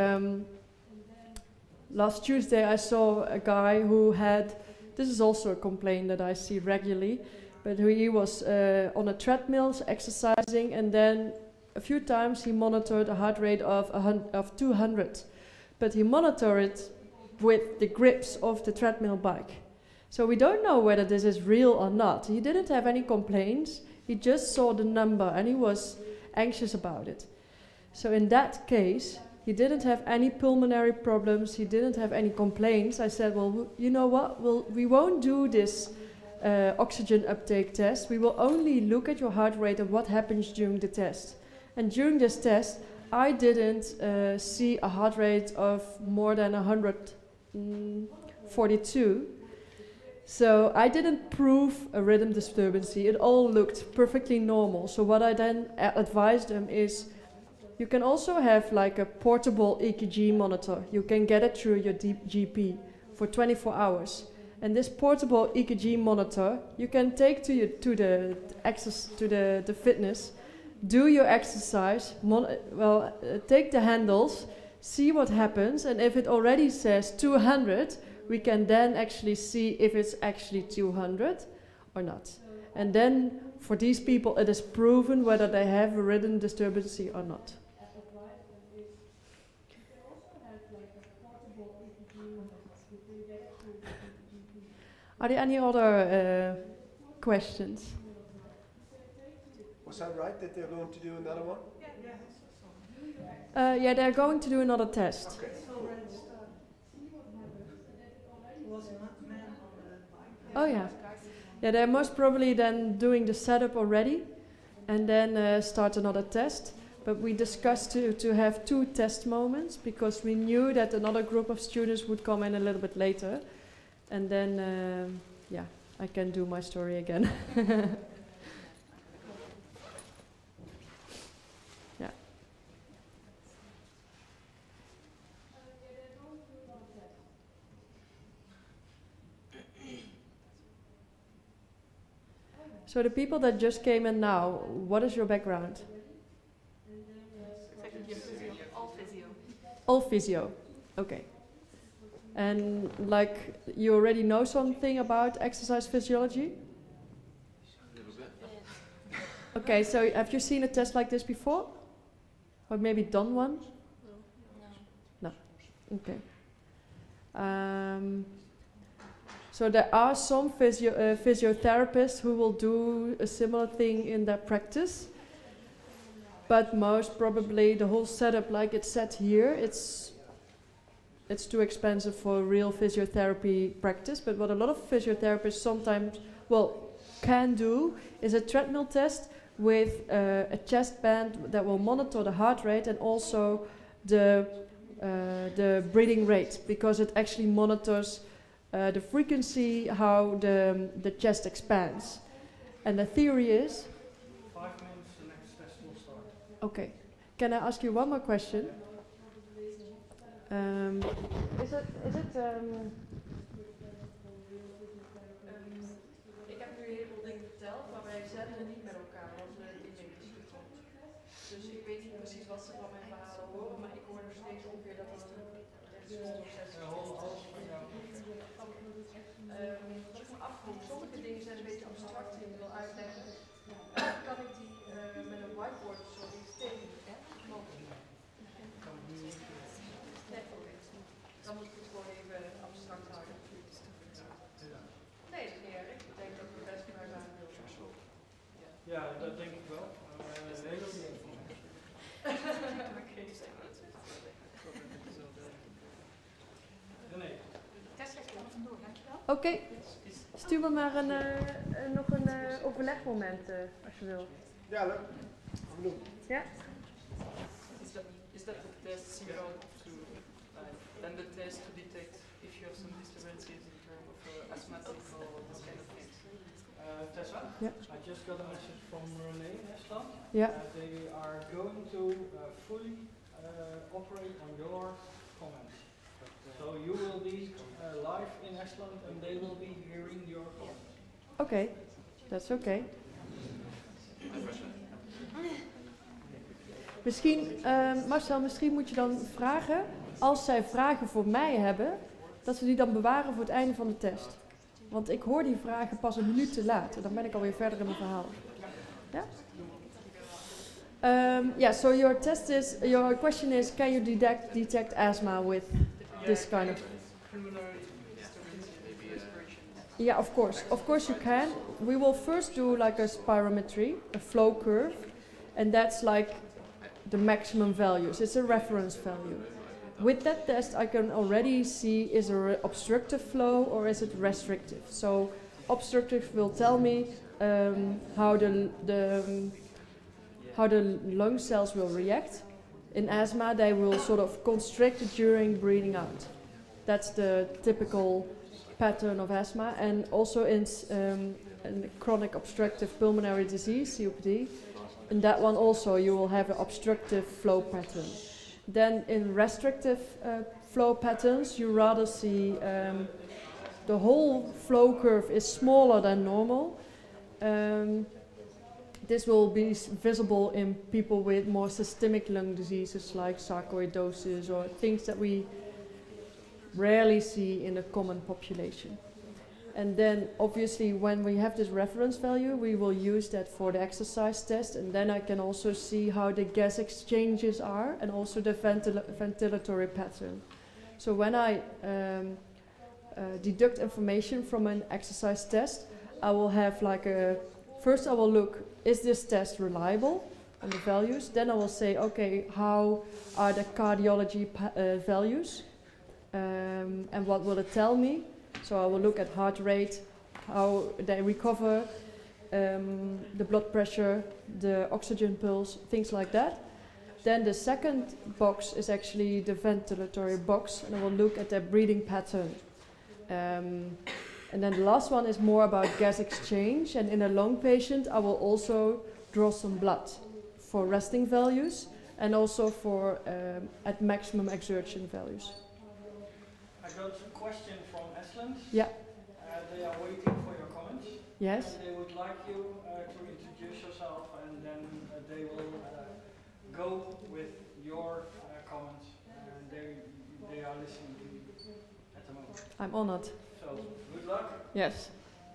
last Tuesday I saw a guy who had, this is also a complaint that I see regularly, but he was on a treadmill exercising, and then a few times he monitored a heart rate of 200, but he monitored it with the grips of the treadmill bike. So we don't know whether this is real or not. He didn't have any complaints, he just saw the number and he was anxious about it. So in that case, he didn't have any pulmonary problems, he didn't have any complaints. I said, well, you know what, we won't do this oxygen uptake test. We will only look at your heart rate and what happens during the test. And during this test, I didn't see a heart rate of more than 142. So I didn't prove a rhythm disturbance. It all looked perfectly normal. So what I then advised them is, you can also have like a portable EKG monitor. You can get it through your GP for 24 hours. And this portable EKG monitor, you can take to the fitness, do your exercise, take the handles, see what happens, and if it already says 200, we can then actually see if it's actually 200 or not. And then for these people, it is proven whether they have a rhythm disturbance or not. Are there any other questions? Was that right, that they're going to do another one? Yeah, they're going to do another test. Okay. Oh yeah. Yeah, they're most probably then doing the setup already and then start another test. But we discussed to have 2 test moments because we knew that another group of students would come in a little bit later. And then, yeah, I can do my story again. Yeah. So the people that just came in now, what is your background? All physio. All physio, okay. And like, you already know something about exercise physiology? A little bit. Okay, so have you seen a test like this before? Or maybe done one? No. Okay. So there are some physiotherapists who will do a similar thing in their practice. But most probably the whole setup like it's set here, it's too expensive for real physiotherapy practice. But what a lot of physiotherapists sometimes, can do is a treadmill test with a chest band that will monitor the heart rate and also the breathing rate, because it actually monitors the frequency, how the chest expands. And the theory is? 5 minutes, the next test will start. Okay. Can I ask you one more question? Ik heb nu een heleboel dingen verteld, maar wij zetten niet met elkaar als we in de discussie komt. Dus ik weet niet precies wat ze van mijn verhalen horen, maar ik hoor nog steeds ongeveer dat het wat ik me afvroeg, sommige dingen zijn een beetje abstract en ik wil uitleggen. Kan ik die met een whiteboard of zo iets tegen? Nee, oké. Dan moet ik het gewoon even abstract houden. Nee, dat is niet erg. Ik denk dat we best maar aan wil. Ja, dat denk ik wel. Heel veel. Nee. Oké, stuur me maar nog een overlegmoment als je wil. Ja, leuk. Gaan we doen. Ja? Is that the test similar to then the test to detect if you have some disturbances in terms of asthmatic or this kind of things? Tessa. Yeah. I just got a message from Renee in Estland. Yeah. They are going to fully operate on your comments. So you will be live in Estland and they will be hearing your comments. Okay, that's okay. Misschien, Marcel, misschien moet je dan vragen, als zij vragen voor mij hebben, dat we die dan bewaren voor het einde van de test. Want ik hoor die vragen pas een minuut te laat. En dan ben ik alweer verder in mijn verhaal. Ja? Yeah, so your question is, can you detect asthma with this kind of... Yeah, of course. Of course you can. We will first do like a spirometry, a flow curve. And that's like the maximum values. It's a reference value. With that test, I can already see is it obstructive flow or is it restrictive. So obstructive will tell me how the lung cells will react. In asthma, they will sort of constrict during breathing out. That's the typical pattern of asthma. And also in chronic obstructive pulmonary disease, COPD, in that one also you will have an obstructive flow pattern. Then in restrictive flow patterns, you rather see the whole flow curve is smaller than normal. This will be visible in people with more systemic lung diseases like sarcoidosis or things that we rarely see in the common population. And then obviously when we have this reference value, we will use that for the exercise test, and then I can also see how the gas exchanges are and also the ventilatory pattern. So when I deduct information from an exercise test, I will have like first I will look, is this test reliable on the values? Then I will say, okay, how are the cardiology values? And what will it tell me? So I will look at heart rate, how they recover, the blood pressure, the oxygen pulse, things like that. Then the second box is actually the ventilatory box, and I will look at their breathing pattern. And then the last one is more about gas exchange, and in a lung patient I will also draw some blood for resting values and also for at maximum exertion values. I got a question from Estland. Yeah. They are waiting for your comments. Yes. And they would like you to introduce yourself, and then they will go with your comments. And they are listening to you at the moment. I'm honored. So, good luck. Yes.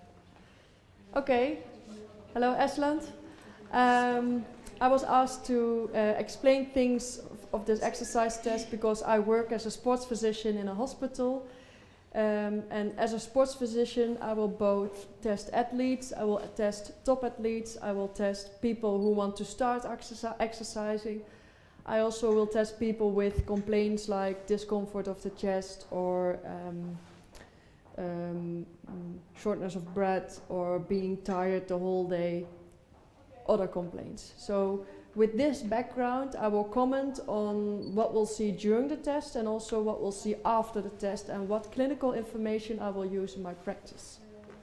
Okay. Hello, Estland. I was asked to explain things of this exercise test because I work as a sports physician in a hospital. And as a sports physician, I will both test athletes, I will test top athletes, I will test people who want to start exercising. I also will test people with complaints like discomfort of the chest or shortness of breath or being tired the whole day, other complaints. So with this background, I will comment on what we'll see during the test and also what we'll see after the test and what clinical information I will use in my practice.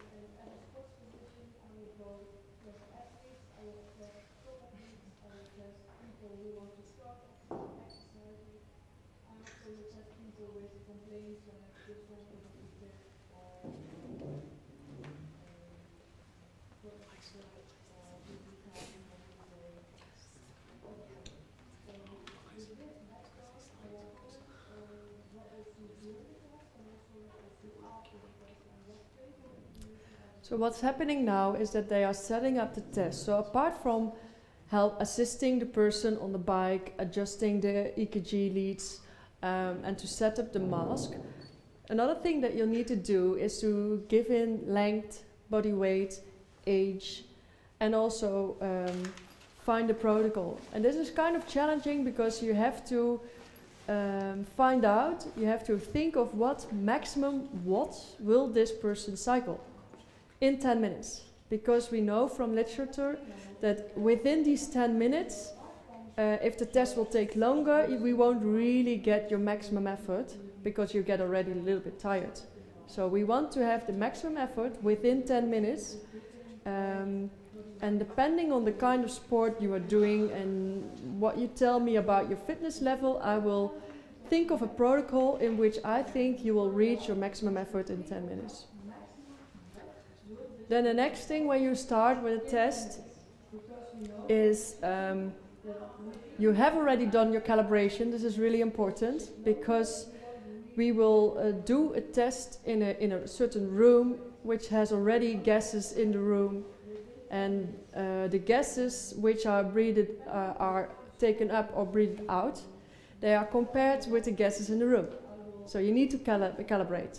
So what's happening now is that they are setting up the test. So apart from help assisting the person on the bike, adjusting the EKG leads, and to set up the mask, another thing that you'll need to do is to give in length, body weight, age, and also find the protocol. And this is kind of challenging because you have to find out, you have to think of what maximum watts will this person cycle in 10 minutes. Because we know from literature that within these 10 minutes, if the test will take longer, we won't really get your maximum effort because you get already a little bit tired. So we want to have the maximum effort within 10 minutes And depending on the kind of sport you are doing and what you tell me about your fitness level, I will think of a protocol in which I think you will reach your maximum effort in 10 minutes. Then the next thing when you start with a test is you have already done your calibration. This is really important because we will do a test in a certain room which has already gases in the room, and the gases which are are taken up or breathed out, they are compared with the gases in the room. So you need to calibrate.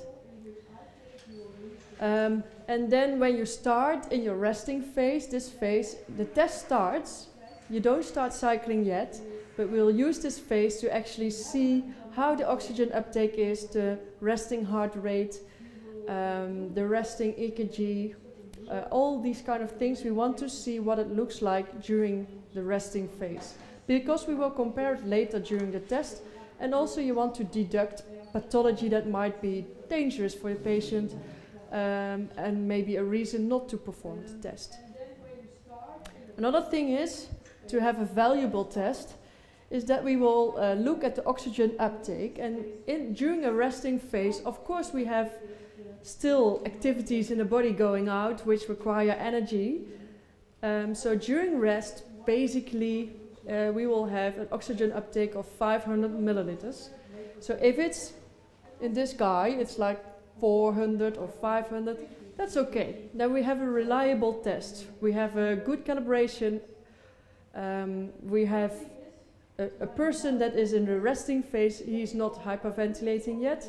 And then when you start in your resting phase, this phase, the test starts. You don't start cycling yet, but we'll use this phase to actually see how the oxygen uptake is, the resting heart rate, the resting EKG, all these kind of things. We want to see what it looks like during the resting phase, because we will compare it later during the test. And also you want to deduct pathology that might be dangerous for the patient, and maybe a reason not to perform the test. Another thing is, to have a valuable test, is that we will look at the oxygen uptake. And during a resting phase, of course, we have still activities in the body going out which require energy. So during rest, basically, we will have an oxygen uptake of 500 milliliters. So if it's in this guy, it's like 400 or 500, that's okay. Then we have a reliable test. We have a good calibration. We have a person that is in the resting phase. He's not hyperventilating yet.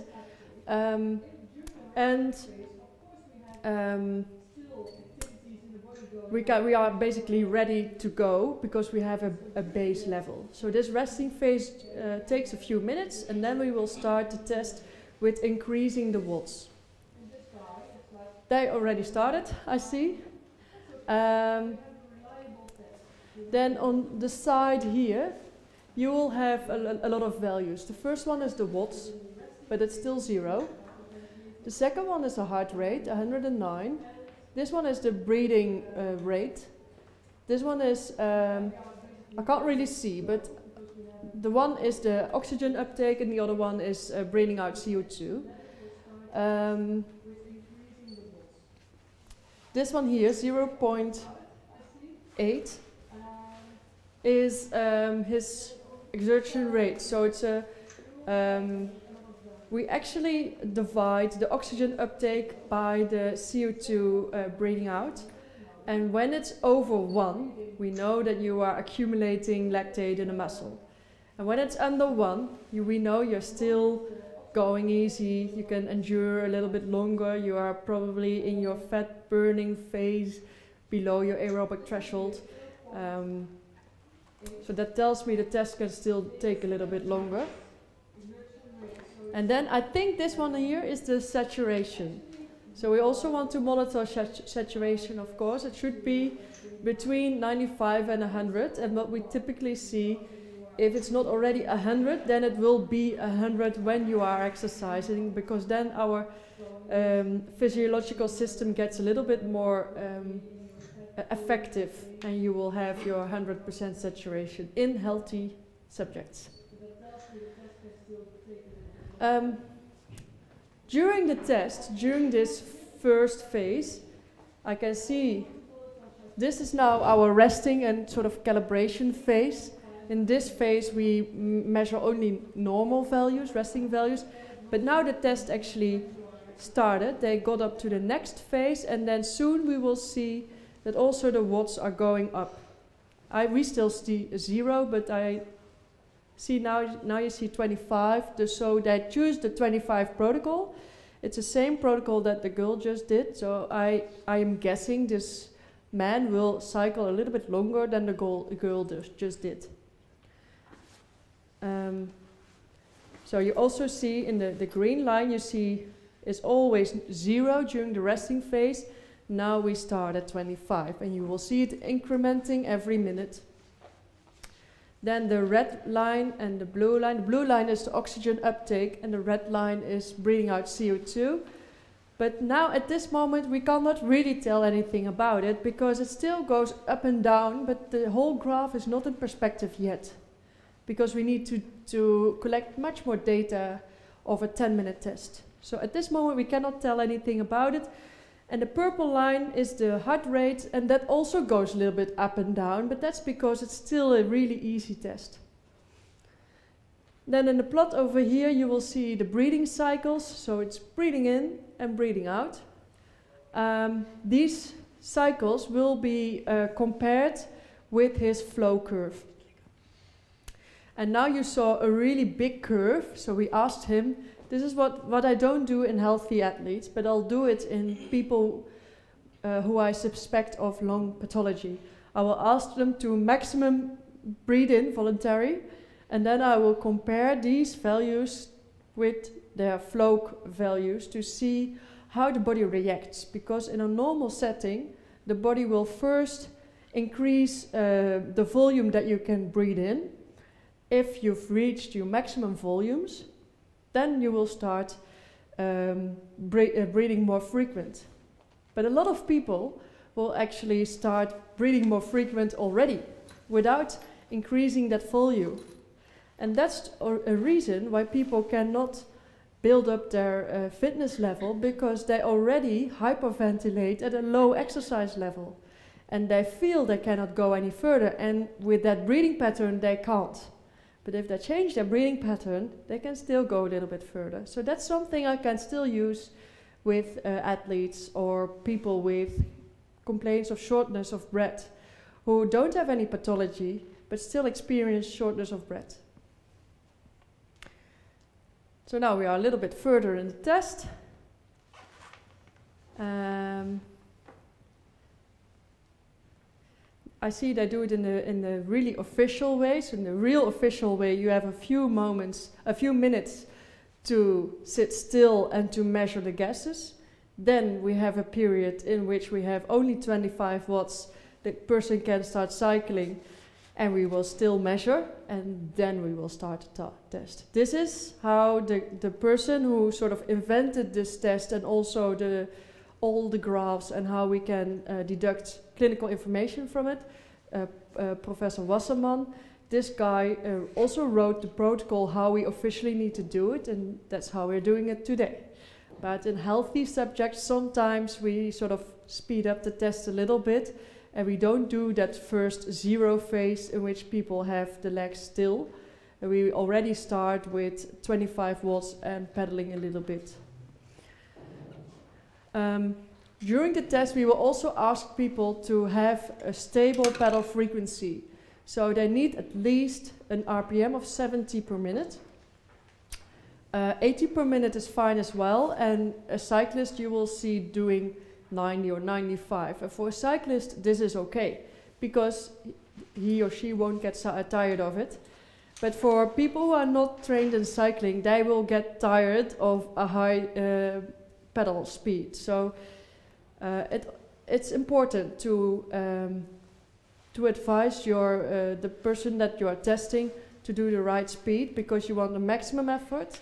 We are basically ready to go because we have a base level. So this resting phase takes a few minutes, and then we will start the test with increasing the watts. They already started, I see. Then on the side here, you will have a lot of values. The first one is the watts, but it's still 0. The second one is the heart rate, 109. This one is the breathing rate. This one is, I can't really see, but the one is the oxygen uptake and the other one is breathing out CO2. This one here, 0.8, is his exertion rate. So it's a, we actually divide the oxygen uptake by the CO2 breathing out. And when it's over 1, we know that you are accumulating lactate in the muscle. And when it's under 1, we know you're still going easy, you can endure a little bit longer, you are probably in your fat burning phase below your aerobic threshold. So that tells me the test can still take a little bit longer. And then I think this one here is the saturation. So we also want to monitor saturation, of course. It should be between 95 and 100. And what we typically see, if it's not already 100, then it will be 100 when you are exercising, because then our physiological system gets a little bit more effective, and you will have your 100% saturation in healthy subjects. During the test, during this first phase, I can see this is now our resting and sort of calibration phase. In this phase, we measure only normal values, resting values. But now the test actually started. They got up to the next phase, and then soon we will see that also the watts are going up. We still see 0, but I see now you see 25. So they choose the 25 protocol. It's the same protocol that the girl just did. So I am guessing this man will cycle a little bit longer than the girl just did. So you also see in the green line, you see is always 0 during the resting phase. Now we start at 25, and you will see it incrementing every minute. Then the red line and the blue line. The blue line is the oxygen uptake, and the red line is breathing out CO2. But now at this moment we cannot really tell anything about it because it still goes up and down, but the whole graph is not in perspective yet because we need to collect much more data of a 10-minute test. So at this moment we cannot tell anything about it. And the purple line is the heart rate, and that also goes a little bit up and down, but that's because it's still a really easy test. Then in the plot over here you will see the breathing cycles, so it's breathing in and breathing out. These cycles will be compared with his flow curve. And now you saw a really big curve, so we asked him, this is what I don't do in healthy athletes, but I'll do it in people who I suspect of lung pathology. I will ask them to maximum breathe in voluntary, and then I will compare these values with their flow values to see how the body reacts. Because in a normal setting, the body will first increase the volume that you can breathe in. If you've reached your maximum volumes, then you will start breathing more frequent. But a lot of people will actually start breathing more frequent already without increasing that volume. And that's a reason why people cannot build up their fitness level, because they already hyperventilate at a low exercise level. And they feel they cannot go any further, and with that breathing pattern they can't. But if they change their breathing pattern, they can still go a little bit further. So that's something I can still use with athletes or people with complaints of shortness of breath, who don't have any pathology, but still experience shortness of breath. So now we are a little bit further in the test. I see they do it in the really official way. So in the real official way, you have a few minutes to sit still and to measure the gases. Then we have a period in which we have only 25 watts. The person can start cycling, and we will still measure, and then we will start the test. This is how the person who sort of invented this test, and also all the graphs and how we can deduct clinical information from it, Professor Wasserman, this guy also wrote the protocol how we officially need to do it, and that's how we're doing it today. But in healthy subjects, sometimes we sort of speed up the test a little bit, and we don't do that first zero phase in which people have the legs still. And we already start with 25 watts and pedaling a little bit. During the test, we will also ask people to have a stable pedal frequency. So they need at least an RPM of 70 per minute. 80 per minute is fine as well, and a cyclist you will see doing 90 or 95. And for a cyclist, this is okay, because he or she won't get tired of it. But for people who are not trained in cycling, they will get tired of a high pedal speed. So it's important to advise the person that you are testing to do the right speed, because you want the maximum effort,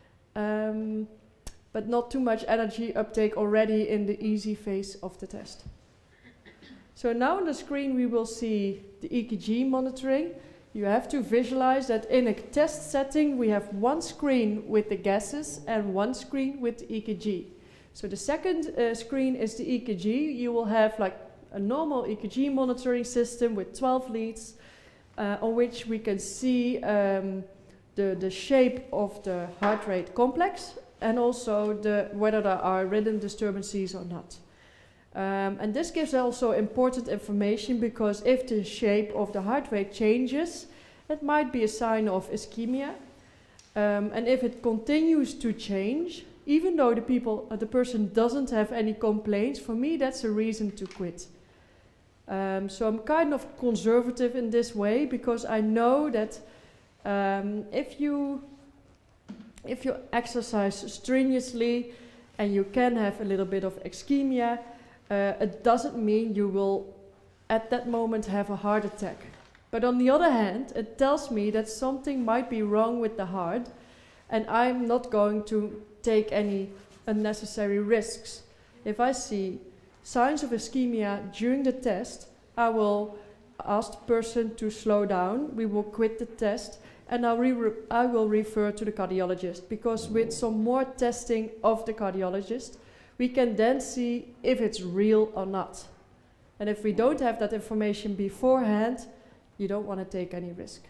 but not too much energy uptake already in the easy phase of the test. So now on the screen we will see the EKG monitoring. You have to visualize that in a test setting we have one screen with the gases and one screen with the EKG. So the second screen is the EKG. You will have like a normal EKG monitoring system with 12 leads on which we can see the shape of the heart rate complex, and also whether there are rhythm disturbances or not. And this gives also important information, because if the shape of the heart rate changes, it might be a sign of ischemia. And if it continues to change, even though the person doesn't have any complaints, for me that's a reason to quit. So I'm kind of conservative in this way, because I know that if you exercise strenuously and you can have a little bit of ischemia, it doesn't mean you will at that moment have a heart attack. But on the other hand, it tells me that something might be wrong with the heart, and I'm not going to take any unnecessary risks. If I see signs of ischemia during the test, I will ask the person to slow down, we will quit the test, and I will refer to the cardiologist, because with some more testing of the cardiologist, we can then see if it's real or not. And if we don't have that information beforehand, you don't want to take any risk.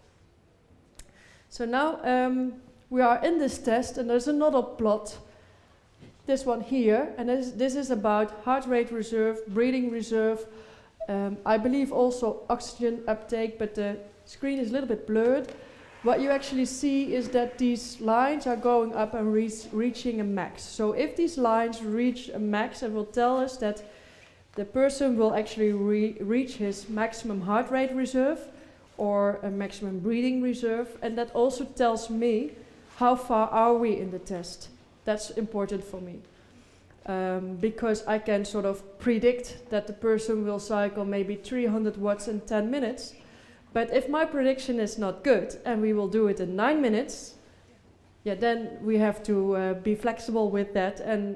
So now we are in this test, and there's another plot, this one here, and this is about heart rate reserve, breathing reserve, I believe also oxygen uptake, but the screen is a little bit blurred. What you actually see is that these lines are going up and reaching a max. So if these lines reach a max, it will tell us that the person will actually reach his maximum heart rate reserve or a maximum breathing reserve, and that also tells me how far are we in the test. That's important for me, because I can sort of predict that the person will cycle maybe 300 watts in 10 minutes, but if my prediction is not good and we will do it in 9 minutes, yeah, then we have to be flexible with that and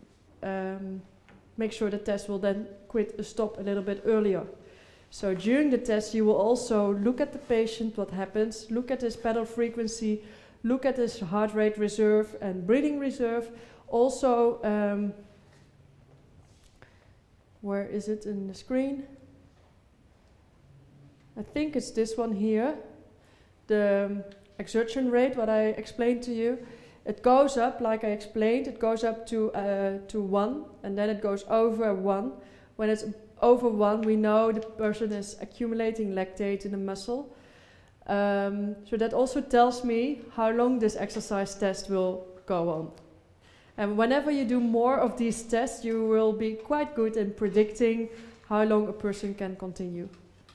make sure the test will then stop a little bit earlier. So during the test you will also look at the patient, what happens, look at his pedal frequency, look at his heart rate reserve and breathing reserve. Also, where is it in the screen? I think it's this one here. The exertion rate, what I explained to you. It goes up, like I explained, it goes up to 1, and then it goes over 1. When it's over 1, we know the person is accumulating lactate in the muscle. So that also tells me how long this exercise test will go on. And whenever you do more of these tests, you will be quite good in predicting how long a person can continue.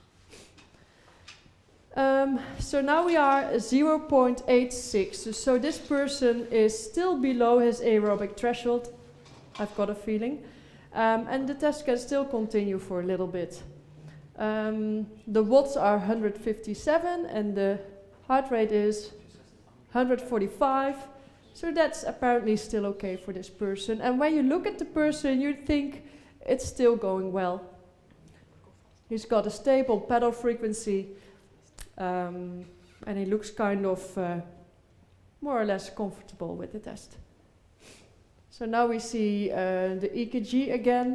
So now we are 0.86. So this person is still below his aerobic threshold, I've got a feeling. And the test can still continue for a little bit. The watts are 157 and the heart rate is 145. So that's apparently still okay for this person. And when you look at the person, you think it's still going well. He's got a stable pedal frequency, and he looks kind of more or less comfortable with the test. So now we see the EKG again.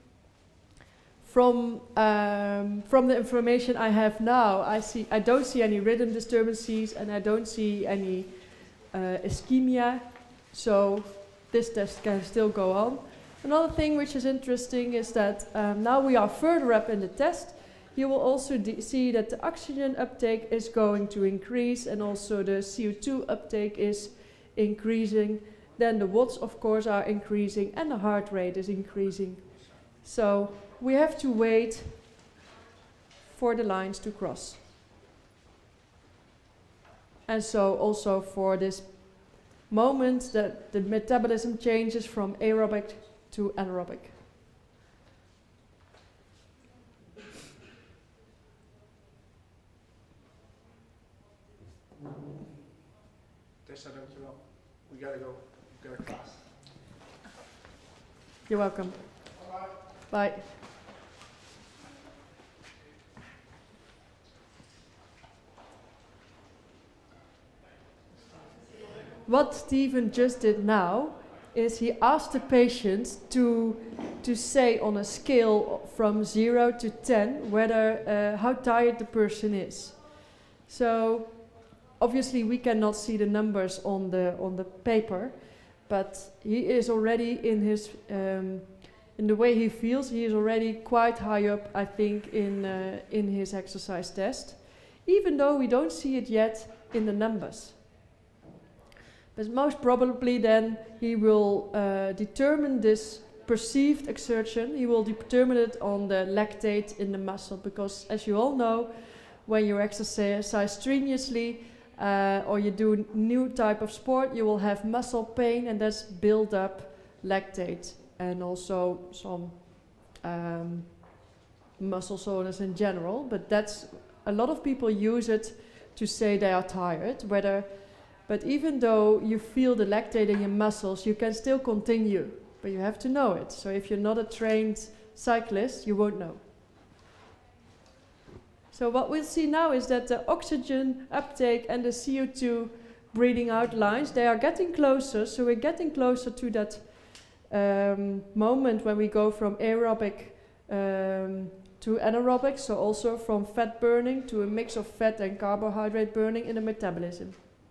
From the information I have now, I don't see any rhythm disturbances and I don't see any ischemia, so this test can still go on. Another thing which is interesting is that now we are further up in the test. You will also see that the oxygen uptake is going to increase and also the CO2 uptake is increasing. Then the watts, of course, are increasing and the heart rate is increasing. So we have to wait for the lines to cross. And so also for this moment that the metabolism changes from aerobic to anaerobic. Tessa, dankjewel. We gotta go. We got a class. You're welcome. Bye. What Stephen just did now is he asked the patient to say on a scale from 0 to 10 whether how tired the person is. So obviously we cannot see the numbers on the paper, but he is already in his in the way he feels. He is already quite high up, I think, in his exercise test, even though we don't see it yet in the numbers. But most probably then he will determine this perceived exertion. He will determine it on the lactate in the muscle, because as you all know, when you exercise strenuously or you do new type of sport, you will have muscle pain, and that's build up lactate and also some muscle soreness in general. But that's a lot of people use it to say they are tired, whether But even though you feel the lactate in your muscles, you can still continue, but you have to know it. So if you're not a trained cyclist, you won't know. So what we'll see now is that the oxygen uptake and the CO2 breathing out lines, they are getting closer. So we're getting closer to that moment when we go from aerobic to anaerobic, so also from fat burning to a mix of fat and carbohydrate burning in the metabolism.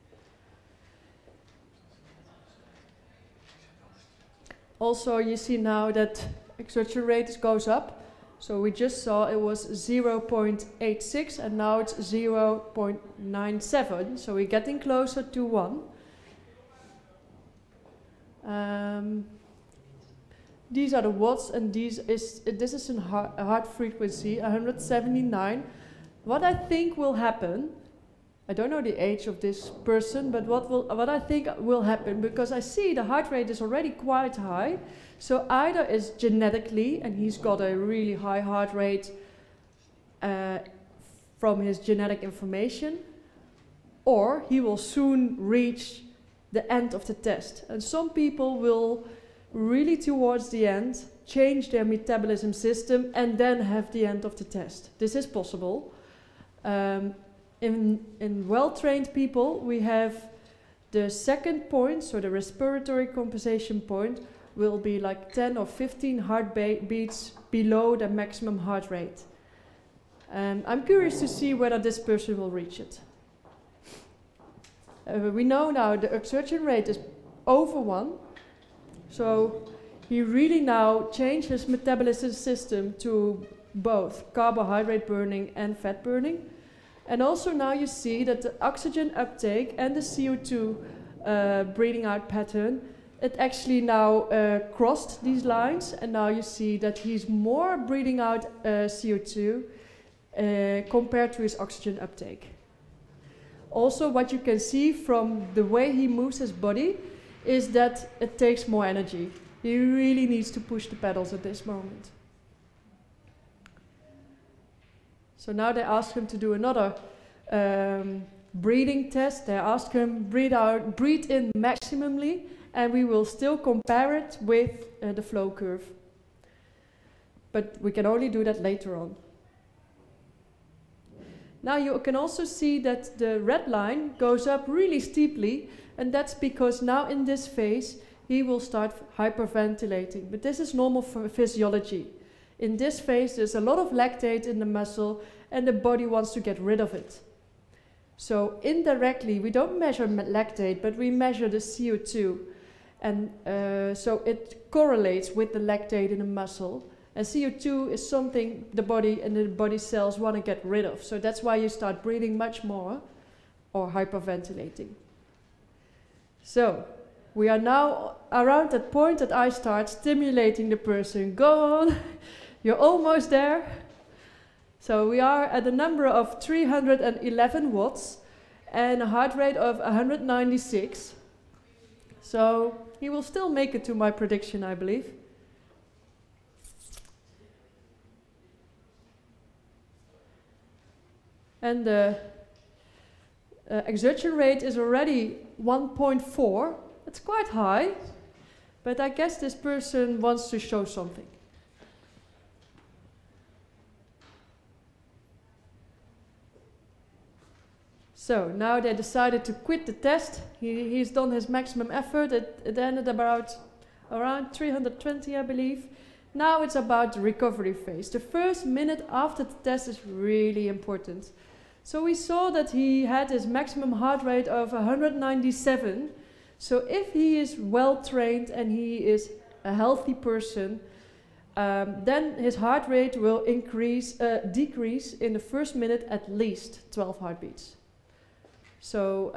Also, you see now that exertion rate goes up. So we just saw it was 0.86 and now it's 0.97. So we're getting closer to 1. These are the watts, and this is a heart frequency, 179. What I think will happen, I don't know the age of this person, but what I think will happen, because I see the heart rate is already quite high, so either it's genetically, and he's got a really high heart rate from his genetic information, or he will soon reach the end of the test. And some people will really towards the end change their metabolism system and then have the end of the test. This is possible. In well-trained people, we have the second point, so the respiratory compensation point, will be like 10 or 15 heartbeats below the maximum heart rate. I'm curious to see whether this person will reach it. We know now the exertion rate is over 1, so he really now changed his metabolism system to both carbohydrate burning and fat burning. And also now you see that the oxygen uptake and the CO2 breathing out pattern, it actually now crossed these lines, and now you see that he's more breathing out CO2 compared to his oxygen uptake. Also, what you can see from the way he moves his body is that it takes more energy. He really needs to push the pedals at this moment. So now they ask him to do another breathing test. They ask him breathe in maximally, and we will still compare it with the flow curve. But we can only do that later on. Now you can also see that the red line goes up really steeply, and that's because now in this phase he will start hyperventilating. But this is normal for physiology. In this phase there's a lot of lactate in the muscle and the body wants to get rid of it. So indirectly we don't measure lactate, but we measure the CO2. And so it correlates with the lactate in the muscle. And CO2 is something the body and the body cells want to get rid of. So that's why you start breathing much more or hyperventilating. So we are now around that point that I start stimulating the person. Go on, you're almost there. So we are at a number of 311 watts and a heart rate of 196. So he will still make it to my prediction, I believe. And the exertion rate is already 1.4. It's quite high, but I guess this person wants to show something. So now they decided to quit the test. He's done his maximum effort. It ended about around 320, I believe. Now it's about the recovery phase. The first minute after the test is really important. So we saw that he had his maximum heart rate of 197. So if he is well trained and he is a healthy person, then his heart rate will decrease in the first minute at least 12 heartbeats. So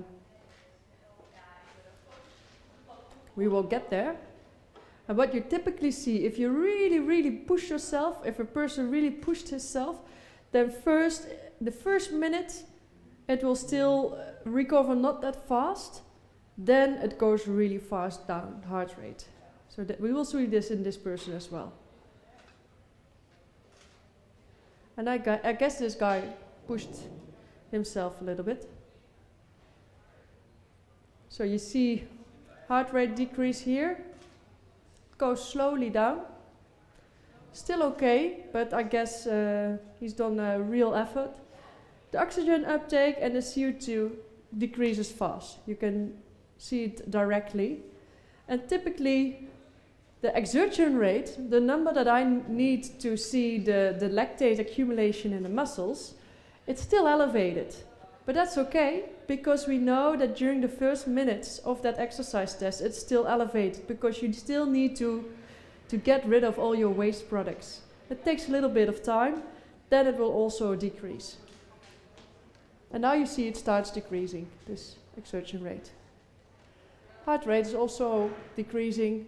we will get there. And what you typically see, if you really push yourself, if a person really pushed himself, then the first minute it will still recover not that fast, then it goes really fast down, heart rate. So that we will see this in this person as well. And I guess this guy pushed himself a little bit. So you see heart rate decrease here, goes slowly down. Still okay, but I guess he's done a real effort. The oxygen uptake and the CO2 decreases fast. You can see it directly. And typically, the exertion rate, the number that I need to see the lactate accumulation in the muscles, it's still elevated. But that's okay, because we know that during the first minutes of that exercise test, it's still elevated, because you still need to get rid of all your waste products. It takes a little bit of time, then it will also decrease. And now you see it starts decreasing, this exertion rate. Heart rate is also decreasing.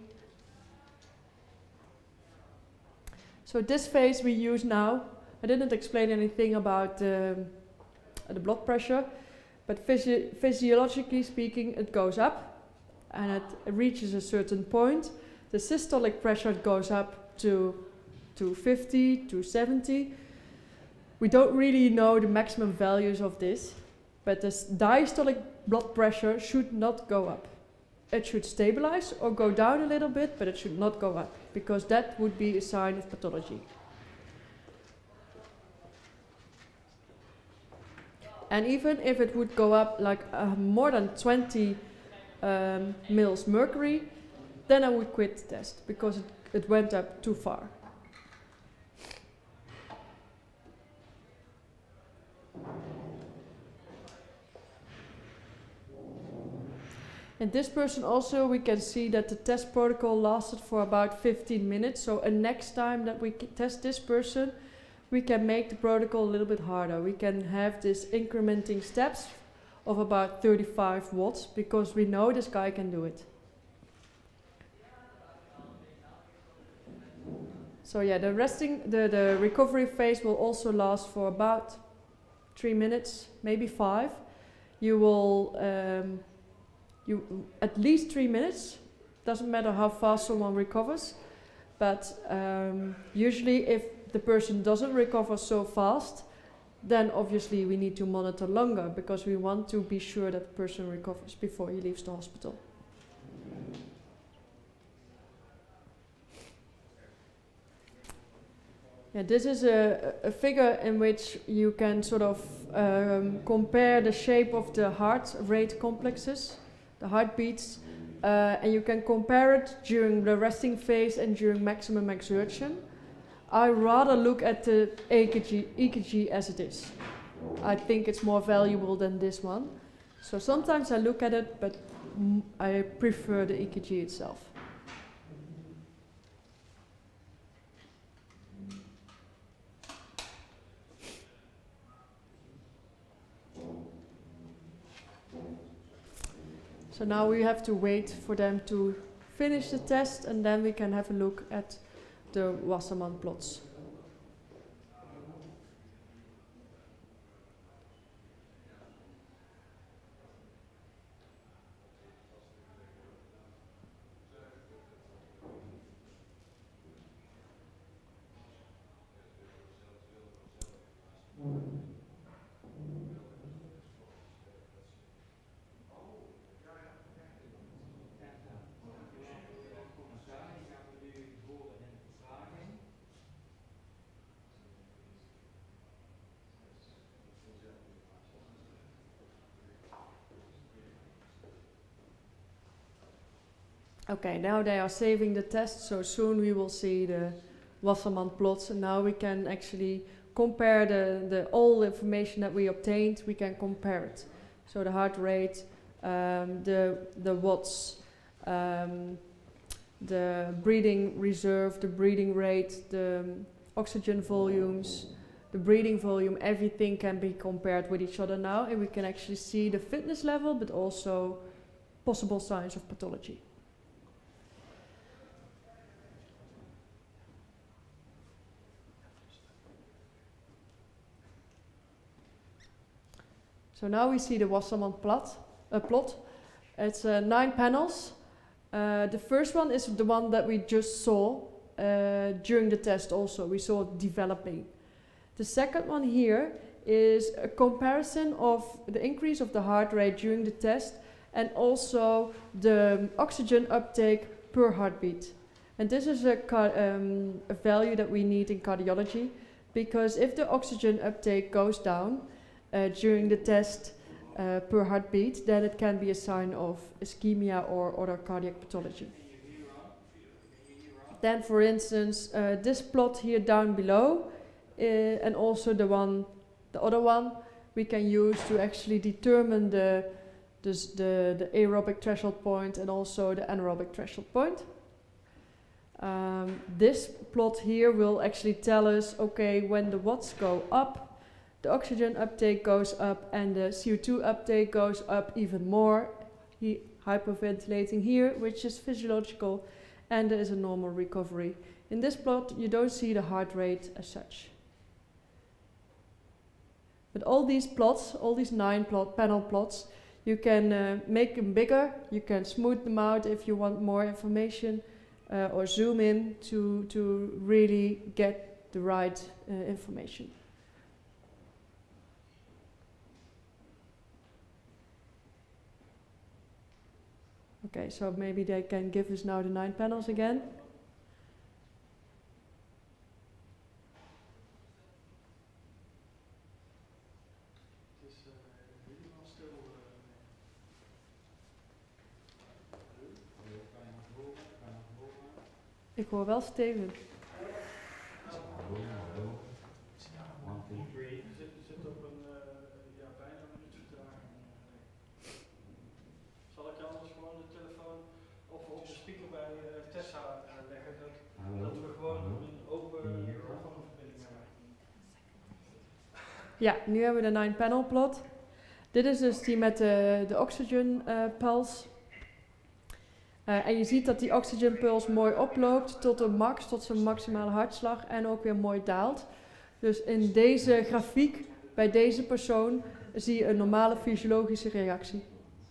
So this phase we use now, I didn't explain anything about the blood pressure, but physiologically speaking it goes up and it reaches a certain point. The systolic pressure goes up to 50, to 70. We don't really know the maximum values of this, but the diastolic blood pressure should not go up. It should stabilize or go down a little bit, but it should not go up, because that would be a sign of pathology. And even if it would go up like more than 20 mils mercury, then I would quit the test, because it went up too far. In this person also we can see that the test protocol lasted for about 15 minutes. So next time that we test this person, we can make the protocol a little bit harder. We can have this incrementing steps of about 35 watts, because we know this guy can do it. So yeah, the recovery phase will also last for about 3 minutes, maybe 5. You will at least 3 minutes. Doesn't matter how fast someone recovers, but usually if the person doesn't recover so fast, then obviously we need to monitor longer, because we want to be sure that the person recovers before he leaves the hospital. Yeah, this is a figure in which you can sort of compare the shape of the heart rate complexes, the heartbeats, and you can compare it during the resting phase and during maximum exertion. I rather look at the EKG as it is. I think it's more valuable than this one. So sometimes I look at it, but I prefer the EKG itself. So now we have to wait for them to finish the test, and then we can have a look at the Wassermann plots. Okay, now they are saving the test, so soon we will see the Wassermann plots, and now we can actually compare all the information that we obtained, we can compare it. So the heart rate, the watts, the breathing reserve, the breathing rate, the oxygen volumes, the breathing volume, everything can be compared with each other now, and we can actually see the fitness level, but also possible signs of pathology. So now we see the Wassermann plot. It's 9 panels. The first one is the one that we just saw during the test also. We saw it developing. The second one here is a comparison of the increase of the heart rate during the test and also the oxygen uptake per heartbeat. And this is a value that we need in cardiology, because if the oxygen uptake goes down during the test per heartbeat, then it can be a sign of ischemia or other cardiac pathology. Then, for instance, this plot here down below, and also the other one, we can use to actually determine the aerobic threshold point and also the anaerobic threshold point. This plot here will actually tell us, okay, when the watts go up, the oxygen uptake goes up and the CO2 uptake goes up even more, hyperventilating here, which is physiological, and there is a normal recovery. In this plot, you don't see the heart rate as such. But all these plots, all these 9 panel plots, you can make them bigger, you can smooth them out if you want more information, or zoom in to really get the right information. Okay, so maybe they can give us now the 9 panels again. Ik hoor wel Steven. Zit op een bijna een minuut vertraging. Zal ik anders gewoon de telefoon of op de speaker bij Tessa leggen, dat we gewoon een open telefoonverbinding hebben? Ja, nu hebben we de 9 panel plot. Dit is dus die met de oxygen pulse. En je ziet dat die oxygen pulse mooi oploopt tot een max, tot zijn maximale hartslag en ook weer mooi daalt. Dus in deze grafiek, bij deze persoon, zie je een normale fysiologische reactie.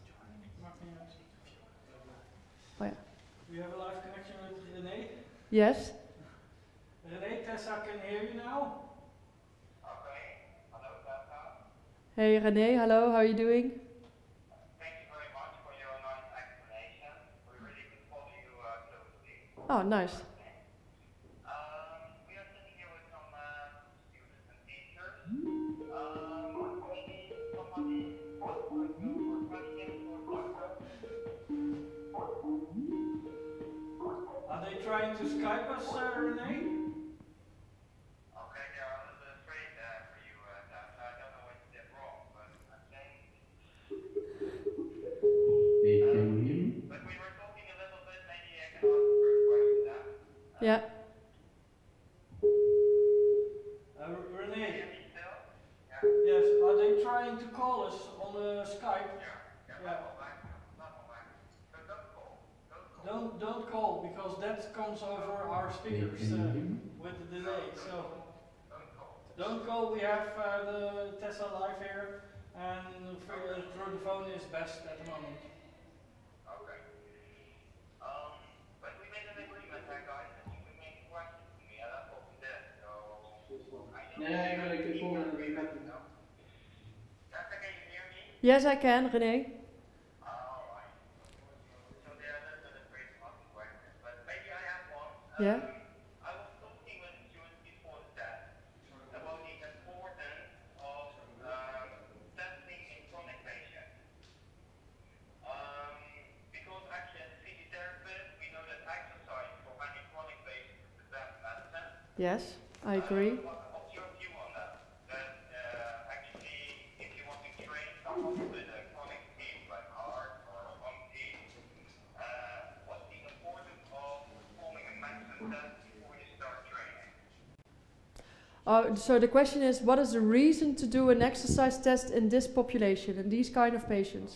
Oh ja. We have a live connection with René. Yes. René, Tessa can hear you now. Okay. Hello, Tessa. Hey René, hello, how are you doing? Oh, nice. We are sitting here with some students and teachers. Maybe somebody wants to go for questions or Are they trying to Skype us, René? Okay, they're a little bit afraid for you, Tessa. I don't know what you did wrong, but I think... but we were talking a little bit, maybe I can ask the first question then. Yeah. René, yes, are they trying to call us on Skype? Yeah. Don't call, because that comes over our speakers with the delay. So don't call. We have the Tessa live here, and through the phone is best at the moment. Okay. But we made an agreement, guys, that you can make questions to me, and that's what we did. So Nee, maar ik hoor het niet. Tessa, can you hear me? Yes, I can, René. Alright. So they're a little bit afraid to ask questions, but maybe I have one. Yeah. I was talking with the students before the test about the importance of testing in chronic patients. Because actually as a physiotherapist, we know that exercise for many chronic patients is the best medicine. Yes, I agree. What's your view on that? That actually, if you want to train someone with a chronic disease like heart or lung disease, what's the importance of performing a medicine test before you start training? So the question is, what is the reason to do an exercise test in this population, in these kind of patients?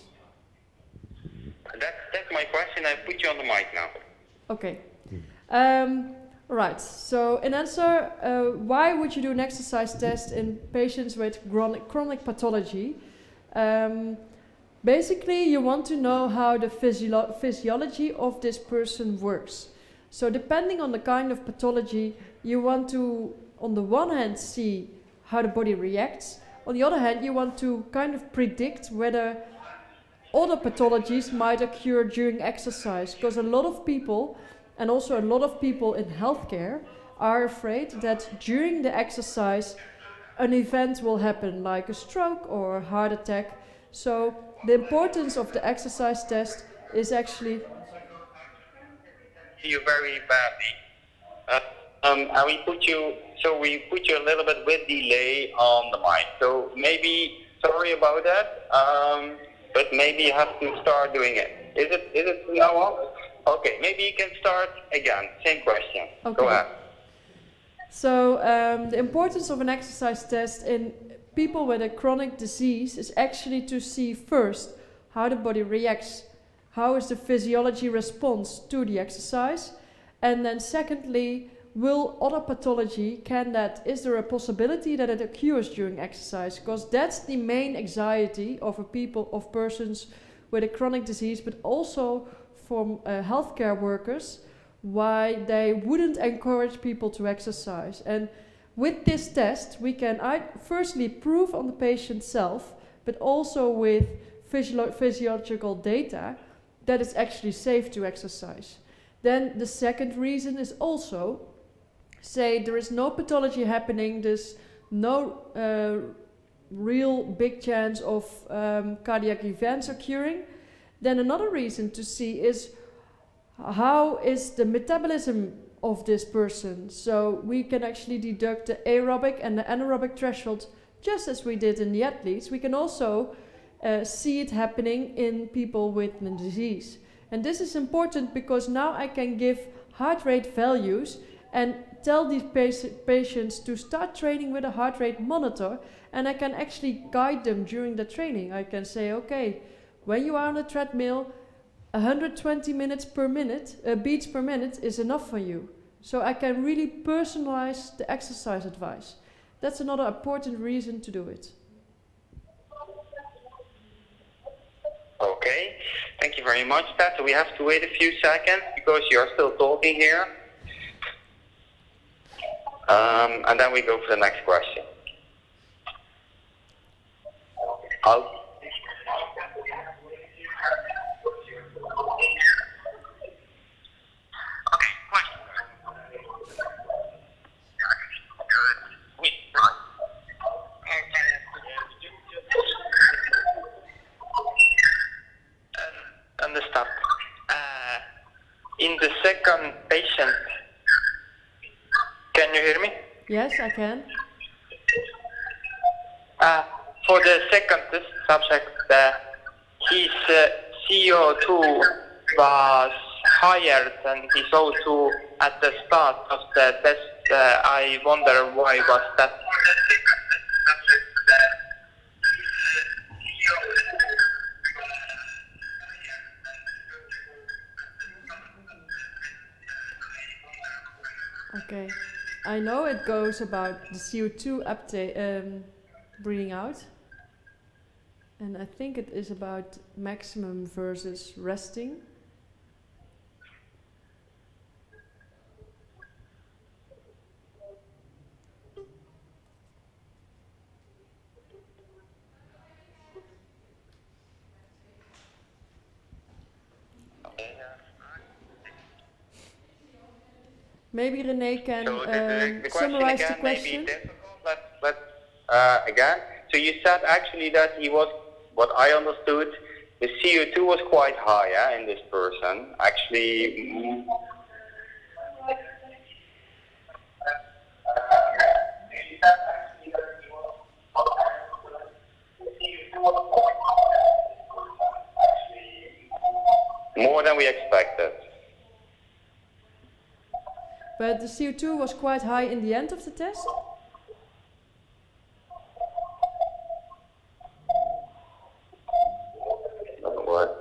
That's my question. I put you on the mic now. Okay. Right, so in answer, why would you do an exercise test in patients with chronic pathology? Basically, you want to know how the physiology of this person works. So depending on the kind of pathology, you want to, on the one hand, see how the body reacts. On the other hand, you want to kind of predict whether other pathologies might occur during exercise, because a lot of people, and also a lot of people in healthcare, are afraid that during the exercise an event will happen, like a stroke or a heart attack. So the importance of the exercise test is actually... You very badly. And we put you a little bit with delay on the mic. So maybe, sorry about that, but maybe you have to start doing it. Is it now on? Okay, maybe you can start again. Same question. Okay. Go ahead. So the importance of an exercise test in people with a chronic disease is actually to see first how the body reacts, how is the physiology response to the exercise, and then secondly, will other pathology, is there a possibility that it occurs during exercise? Because that's the main anxiety of persons with a chronic disease, but also from healthcare workers, why they wouldn't encourage people to exercise. And with this test, we can firstly prove on the patient self, but also with physiological data, that it's actually safe to exercise. Then the second reason is also, say there is no pathology happening, there's no real big chance of cardiac events occurring. Then another reason to see is how is the metabolism of this person. So we can actually deduct the aerobic and the anaerobic threshold just as we did in the athletes. We can also see it happening in people with the disease. And this is important because now I can give heart rate values and tell these patients to start training with a heart rate monitor, and I can actually guide them during the training. I can say, okay, when you are on the treadmill, 120 beats per minute is enough for you. So I can really personalize the exercise advice. That's another important reason to do it. Okay, thank you very much, Ted. So we have to wait a few seconds because you're still talking here. And then we go for the next question. Understand. In the second patient, can you hear me? Yes, I can. For the second subject, his CO2 was higher than his O2 at the start of the test. I wonder why was that? Okay, I know it goes about the CO2 uptake, breathing out, and I think it is about maximum versus resting. Maybe René can summarize the question. May be difficult, but again, so you said actually that he was, what I understood, the CO2 was quite high in this person. Actually, more than we expected. But the CO2 was quite high in the end of the test? What?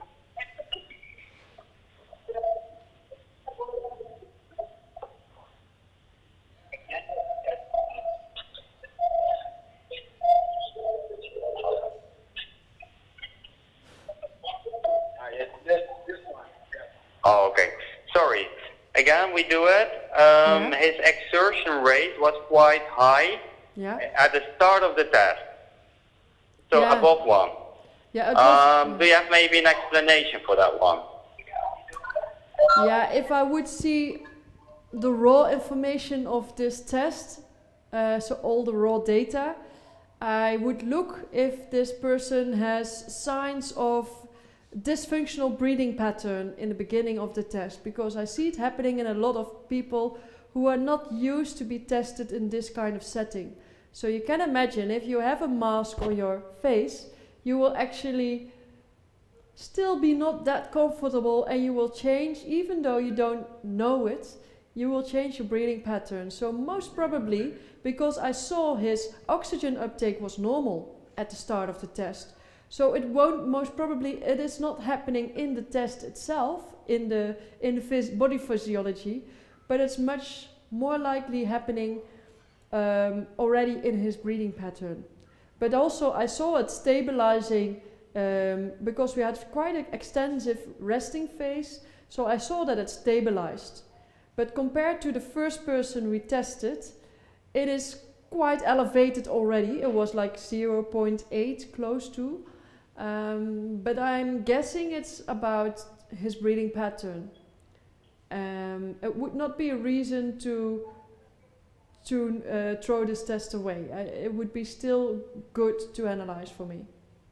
Oh, okay. Sorry. Again, we do it. His exertion rate was quite high at the start of the test. So above 1. Yeah, it was, Do you have maybe an explanation for that one? yeah, if I would see the raw information of this test, so all the raw data, I would look if this person has signs of dysfunctional breathing pattern in the beginning of the test, because I see it happening in a lot of people who are not used to be tested in this kind of setting. So you can imagine if you have a mask on your face, you will actually still be not that comfortable, and you will change, even though you don't know it, you will change your breathing pattern. So most probably, because I saw his oxygen uptake was normal at the start of the test, so it won't, most probably it is not happening in the test itself, in the body physiology, but it's much more likely happening already in his breathing pattern. But also I saw it stabilizing because we had quite an extensive resting phase, so I saw that it stabilized. But compared to the first person we tested, it is quite elevated already. It was like 0.8 close to. But I'm guessing it's about his breathing pattern. It would not be a reason to throw this test away. It would be still good to analyze for me.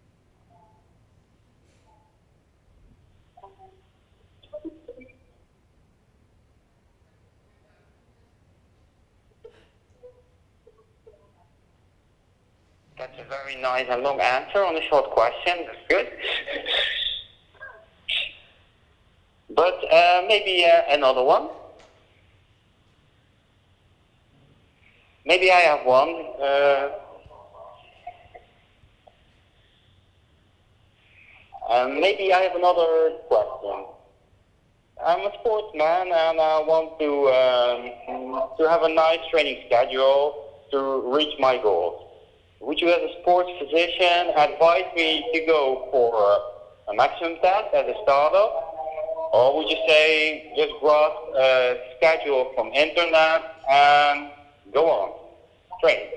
That's a very nice and long answer on a short question. That's good. But maybe another one. Maybe I have one. Maybe I have another question. I'm a sportsman and I want to have a nice training schedule to reach my goals. Would you, as a sports physician, advise me to go for a maximum test as a startup? Or would you say just grasp a schedule from internet and go on, train?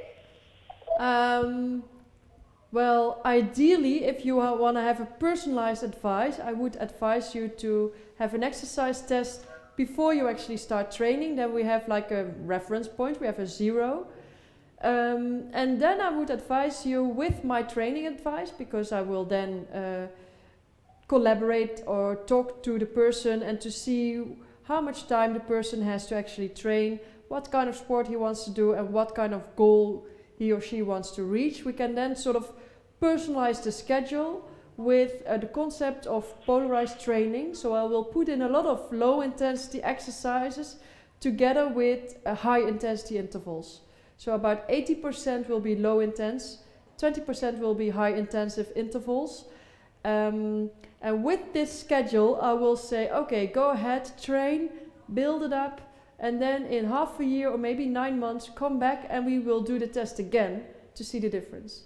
Well, ideally, if you want to have a personalized advice, I would advise you to have an exercise test before you actually start training. Then we have like a reference point, we have a 0. And then I would advise you with my training advice, because I will then collaborate or talk to the person and to see how much time the person has to actually train, what kind of sport he wants to do, and what kind of goal he or she wants to reach. We can then sort of personalize the schedule with the concept of polarized training. So I will put in a lot of low intensity exercises together with high intensity intervals. So about 80% will be low intense, 20% will be high intensive intervals. And with this schedule, I will say, okay, go ahead, train, build it up, and then in half a year or maybe 9 months, come back and we will do the test again to see the difference.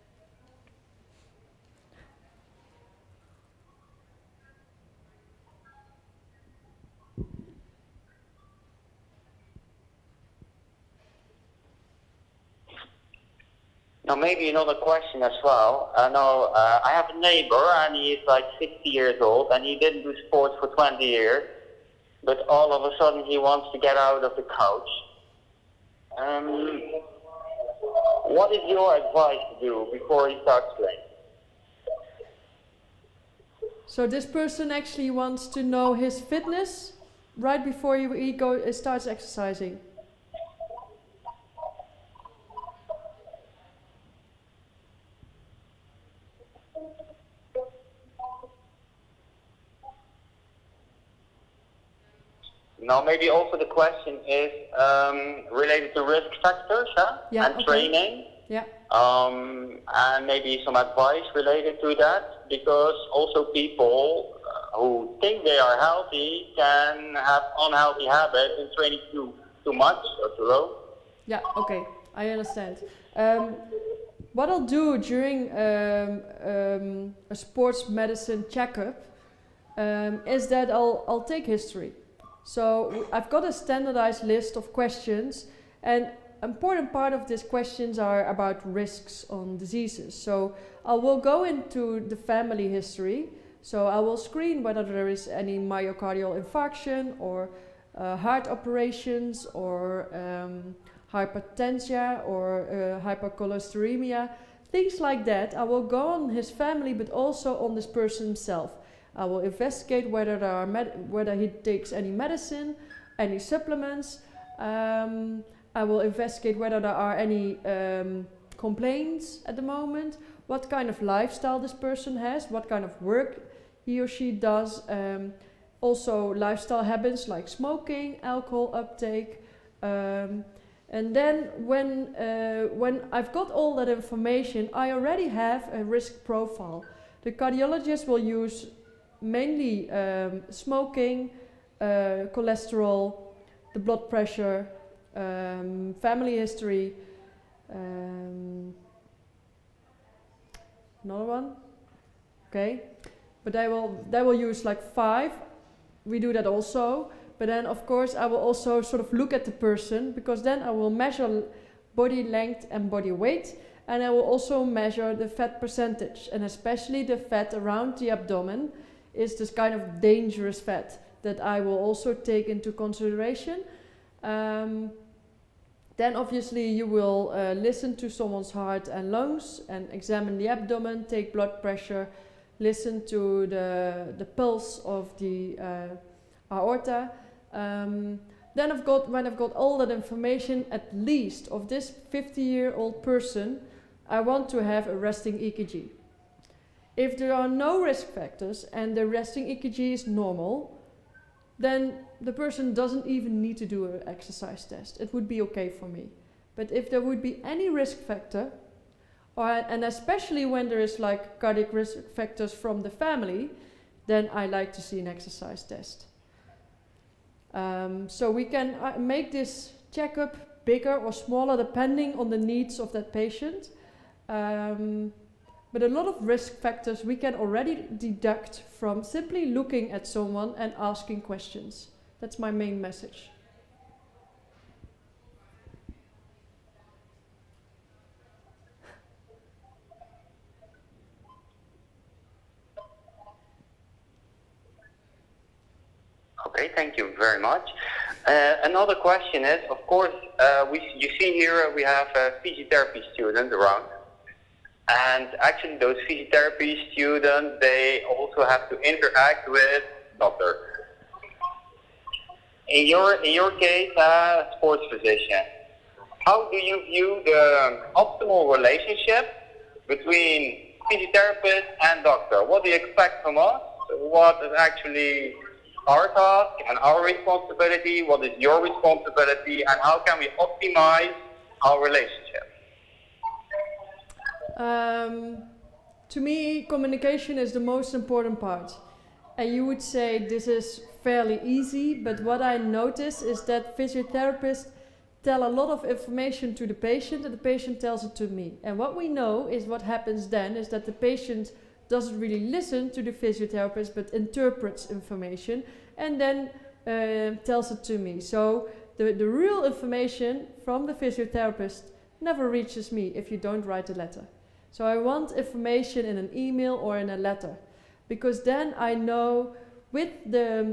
Now maybe another question as well. I know I have a neighbor and he is like 60 years old and he didn't do sports for 20 years, but all of a sudden he wants to get out of the couch. What is your advice to do before he starts playing? So this person actually wants to know his fitness right before he starts exercising. Now maybe also the question is related to risk factors and training. Yeah. And maybe some advice related to that, because also people who think they are healthy can have unhealthy habits and training too much or too low. Yeah, okay, I understand. What I'll do during a sports medicine checkup is that I'll take history. So I've got a standardized list of questions, and important part of these questions are about risks on diseases. So I will go into the family history. So I will screen whether there is any myocardial infarction or heart operations or hypertension or hypercholesteremia, things like that. I will go on his family, but also on this person himself. I will investigate whether there are whether he takes any medicine, any supplements. I will investigate whether there are any complaints at the moment, what kind of lifestyle this person has, what kind of work he or she does. Also lifestyle habits like smoking, alcohol uptake. And then when I've got all that information, I already have a risk profile. The cardiologist will use mainly smoking, cholesterol, the blood pressure, family history, another one, okay, but they will use like 5. We do that also, but then of course I will also sort of look at the person, because then I will measure body length and body weight, and I will also measure the fat percentage, and especially the fat around the abdomen is this kind of dangerous fat that I will also take into consideration. Then obviously you will listen to someone's heart and lungs and examine the abdomen, take blood pressure, listen to the pulse of the aorta. Then when I've got all that information, at least of this 50-year-old person, I want to have a resting EKG. If there are no risk factors and the resting EKG is normal, then the person doesn't even need to do an exercise test. It would be okay for me. But if there would be any risk factor, and especially when there is like cardiac risk factors from the family, then I like to see an exercise test. So we can make this checkup bigger or smaller depending on the needs of that patient. But a lot of risk factors we can already deduct from simply looking at someone and asking questions. That's my main message. Okay, thank you very much. Another question is, of course, you see here we have a physiotherapy student around. And actually those physiotherapy students, they also have to interact with doctors. In your case, sports physician, how do you view the optimal relationship between physiotherapist and doctor? What do you expect from us? What is actually our task and our responsibility? What is your responsibility? And how can we optimize our relationship? To me, communication is the most important part. And you would say this is fairly easy, but what I notice is that physiotherapists tell a lot of information to the patient and the patient tells it to me. And what we know is what happens then is that the patient doesn't really listen to the physiotherapist but interprets information and then tells it to me. So the real information from the physiotherapist never reaches me if you don't write a letter. So I want information in an email or in a letter, because then I know with the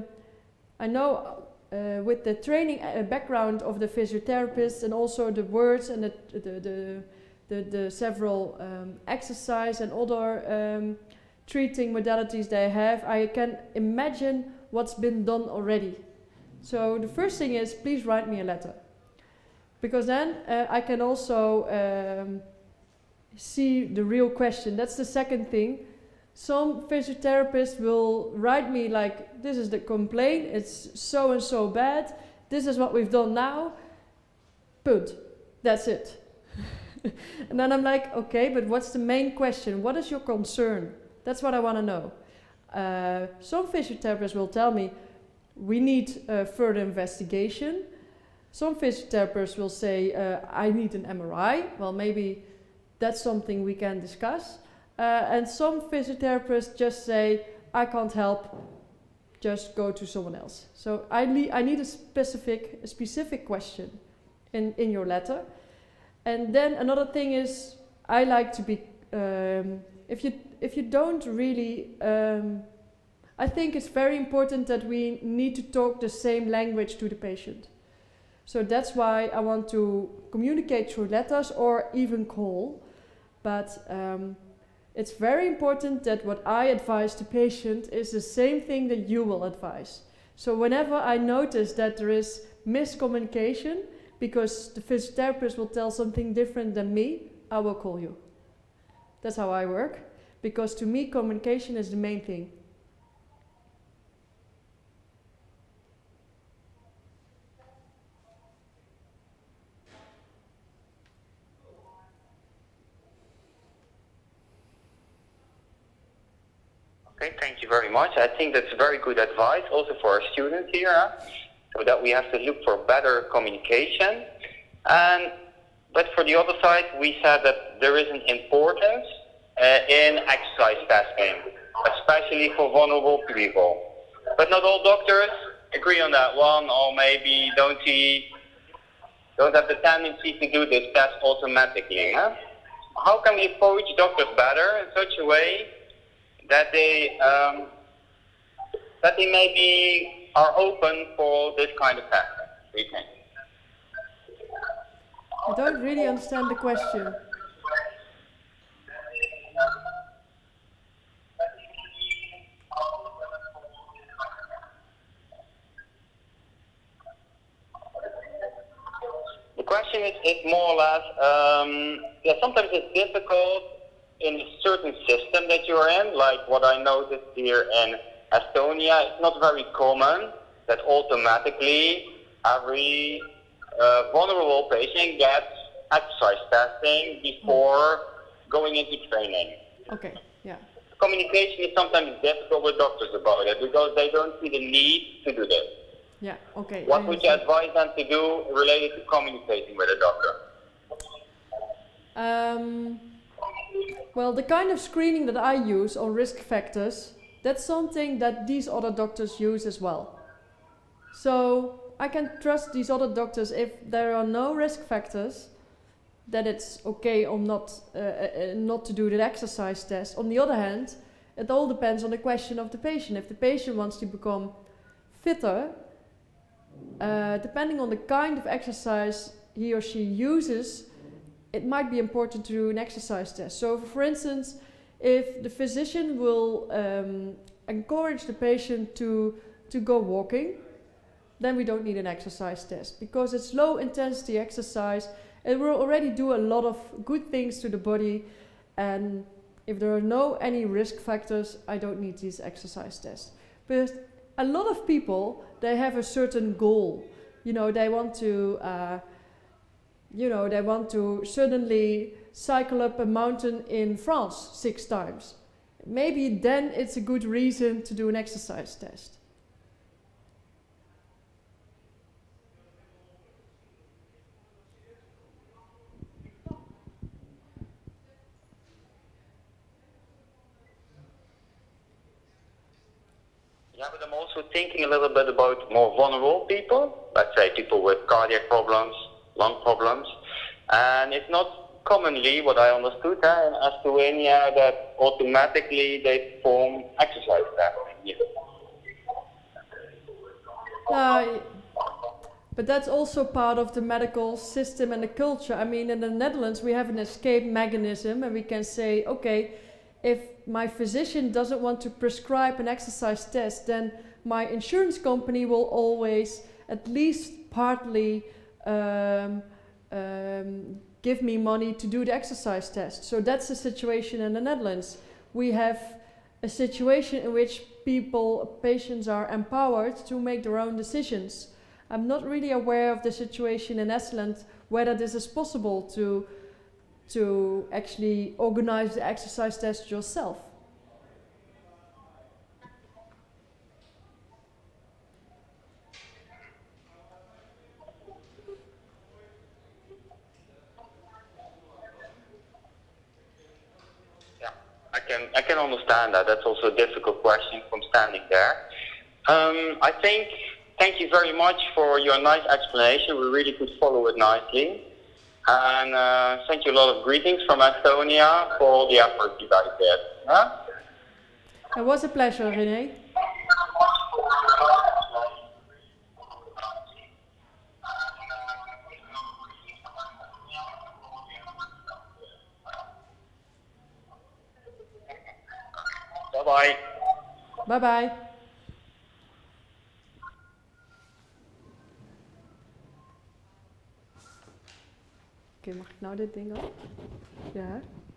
training background of the physiotherapist and also the words and the several exercise and other treating modalities they have, I can imagine what's been done already. So the first thing is, please write me a letter, because then I can also see the real question. That's the second thing. Some physiotherapists will write me like, this is the complaint, it's so and so bad, this is what we've done now, punt, that's it. And then I'm like, okay, but what's the main question? What is your concern? That's what I want to know. Some physiotherapists will tell me, we need further investigation. Some physiotherapists will say, I need an MRI. Well, maybe that's something we can discuss. And some physiotherapists just say, I can't help, just go to someone else. So I need a specific question. in your letter. And then another thing is, I like to be, if you don't really, I think it's very important that we need to talk the same language to the patient. So that's why I want to communicate through letters or even call. But it's very important that what I advise the patient is the same thing that you will advise. So whenever I notice that there is miscommunication, because the physiotherapist will tell something different than me, I will call you. That's how I work, because to me communication is the main thing. Okay, thank you very much. I think that's very good advice also for our students here, so that we have to look for better communication. But for the other side, we said that there is an importance in exercise testing, especially for vulnerable people. But not all doctors agree on that one, or maybe don't have the tendency to do this test automatically. How can we approach doctors better in such a way that they maybe are open for this kind of testing? What do you think? I don't really understand the question. The question is more or less, sometimes it's difficult in a certain system that you're in, like what I noticed here in Estonia. It's not very common that automatically every vulnerable patient gets exercise testing before going into training. Okay, yeah. Communication is sometimes difficult with doctors about it because they don't see the need to do this. Yeah, okay. What would you advise them to do related to communicating with a doctor? Well, the kind of screening that I use on risk factors, that's something that these other doctors use as well. So I can trust these other doctors if there are no risk factors, that it's okay or not to do the exercise test. On the other hand, it all depends on the question of the patient. If the patient wants to become fitter, depending on the kind of exercise he or she uses, it might be important to do an exercise test. So for instance, if the physician will encourage the patient to go walking, then we don't need an exercise test, because it's low intensity exercise. It will already do a lot of good things to the body, and if there are any risk factors, I don't need these exercise tests. But a lot of people, they have a certain goal. You know, they want to suddenly cycle up a mountain in France 6 times. Maybe then it's a good reason to do an exercise test. Yeah, but I'm also thinking a little bit about more vulnerable people, let's say people with cardiac problems, lung problems, and it's not commonly what I understood in Estonia that automatically they perform exercise testing. But that's also part of the medical system and the culture. I mean, in the Netherlands we have an escape mechanism, and we can say, okay, if my physician doesn't want to prescribe an exercise test, then my insurance company will always at least partly give me money to do the exercise test. So that's the situation in the Netherlands. We have a situation in which patients are empowered to make their own decisions. I'm not really aware of the situation in Estland, whether this is possible to actually organize the exercise test yourself. I can understand that. That's also a difficult question from standing there. I think thank you very much for your nice explanation. We really could follow it nicely. And send you a lot of greetings from Estonia for all the effort you guys did. Huh? It was a pleasure, René. Bye-bye. Bye-bye. Oké, mag ik nou dit ding op? Ja.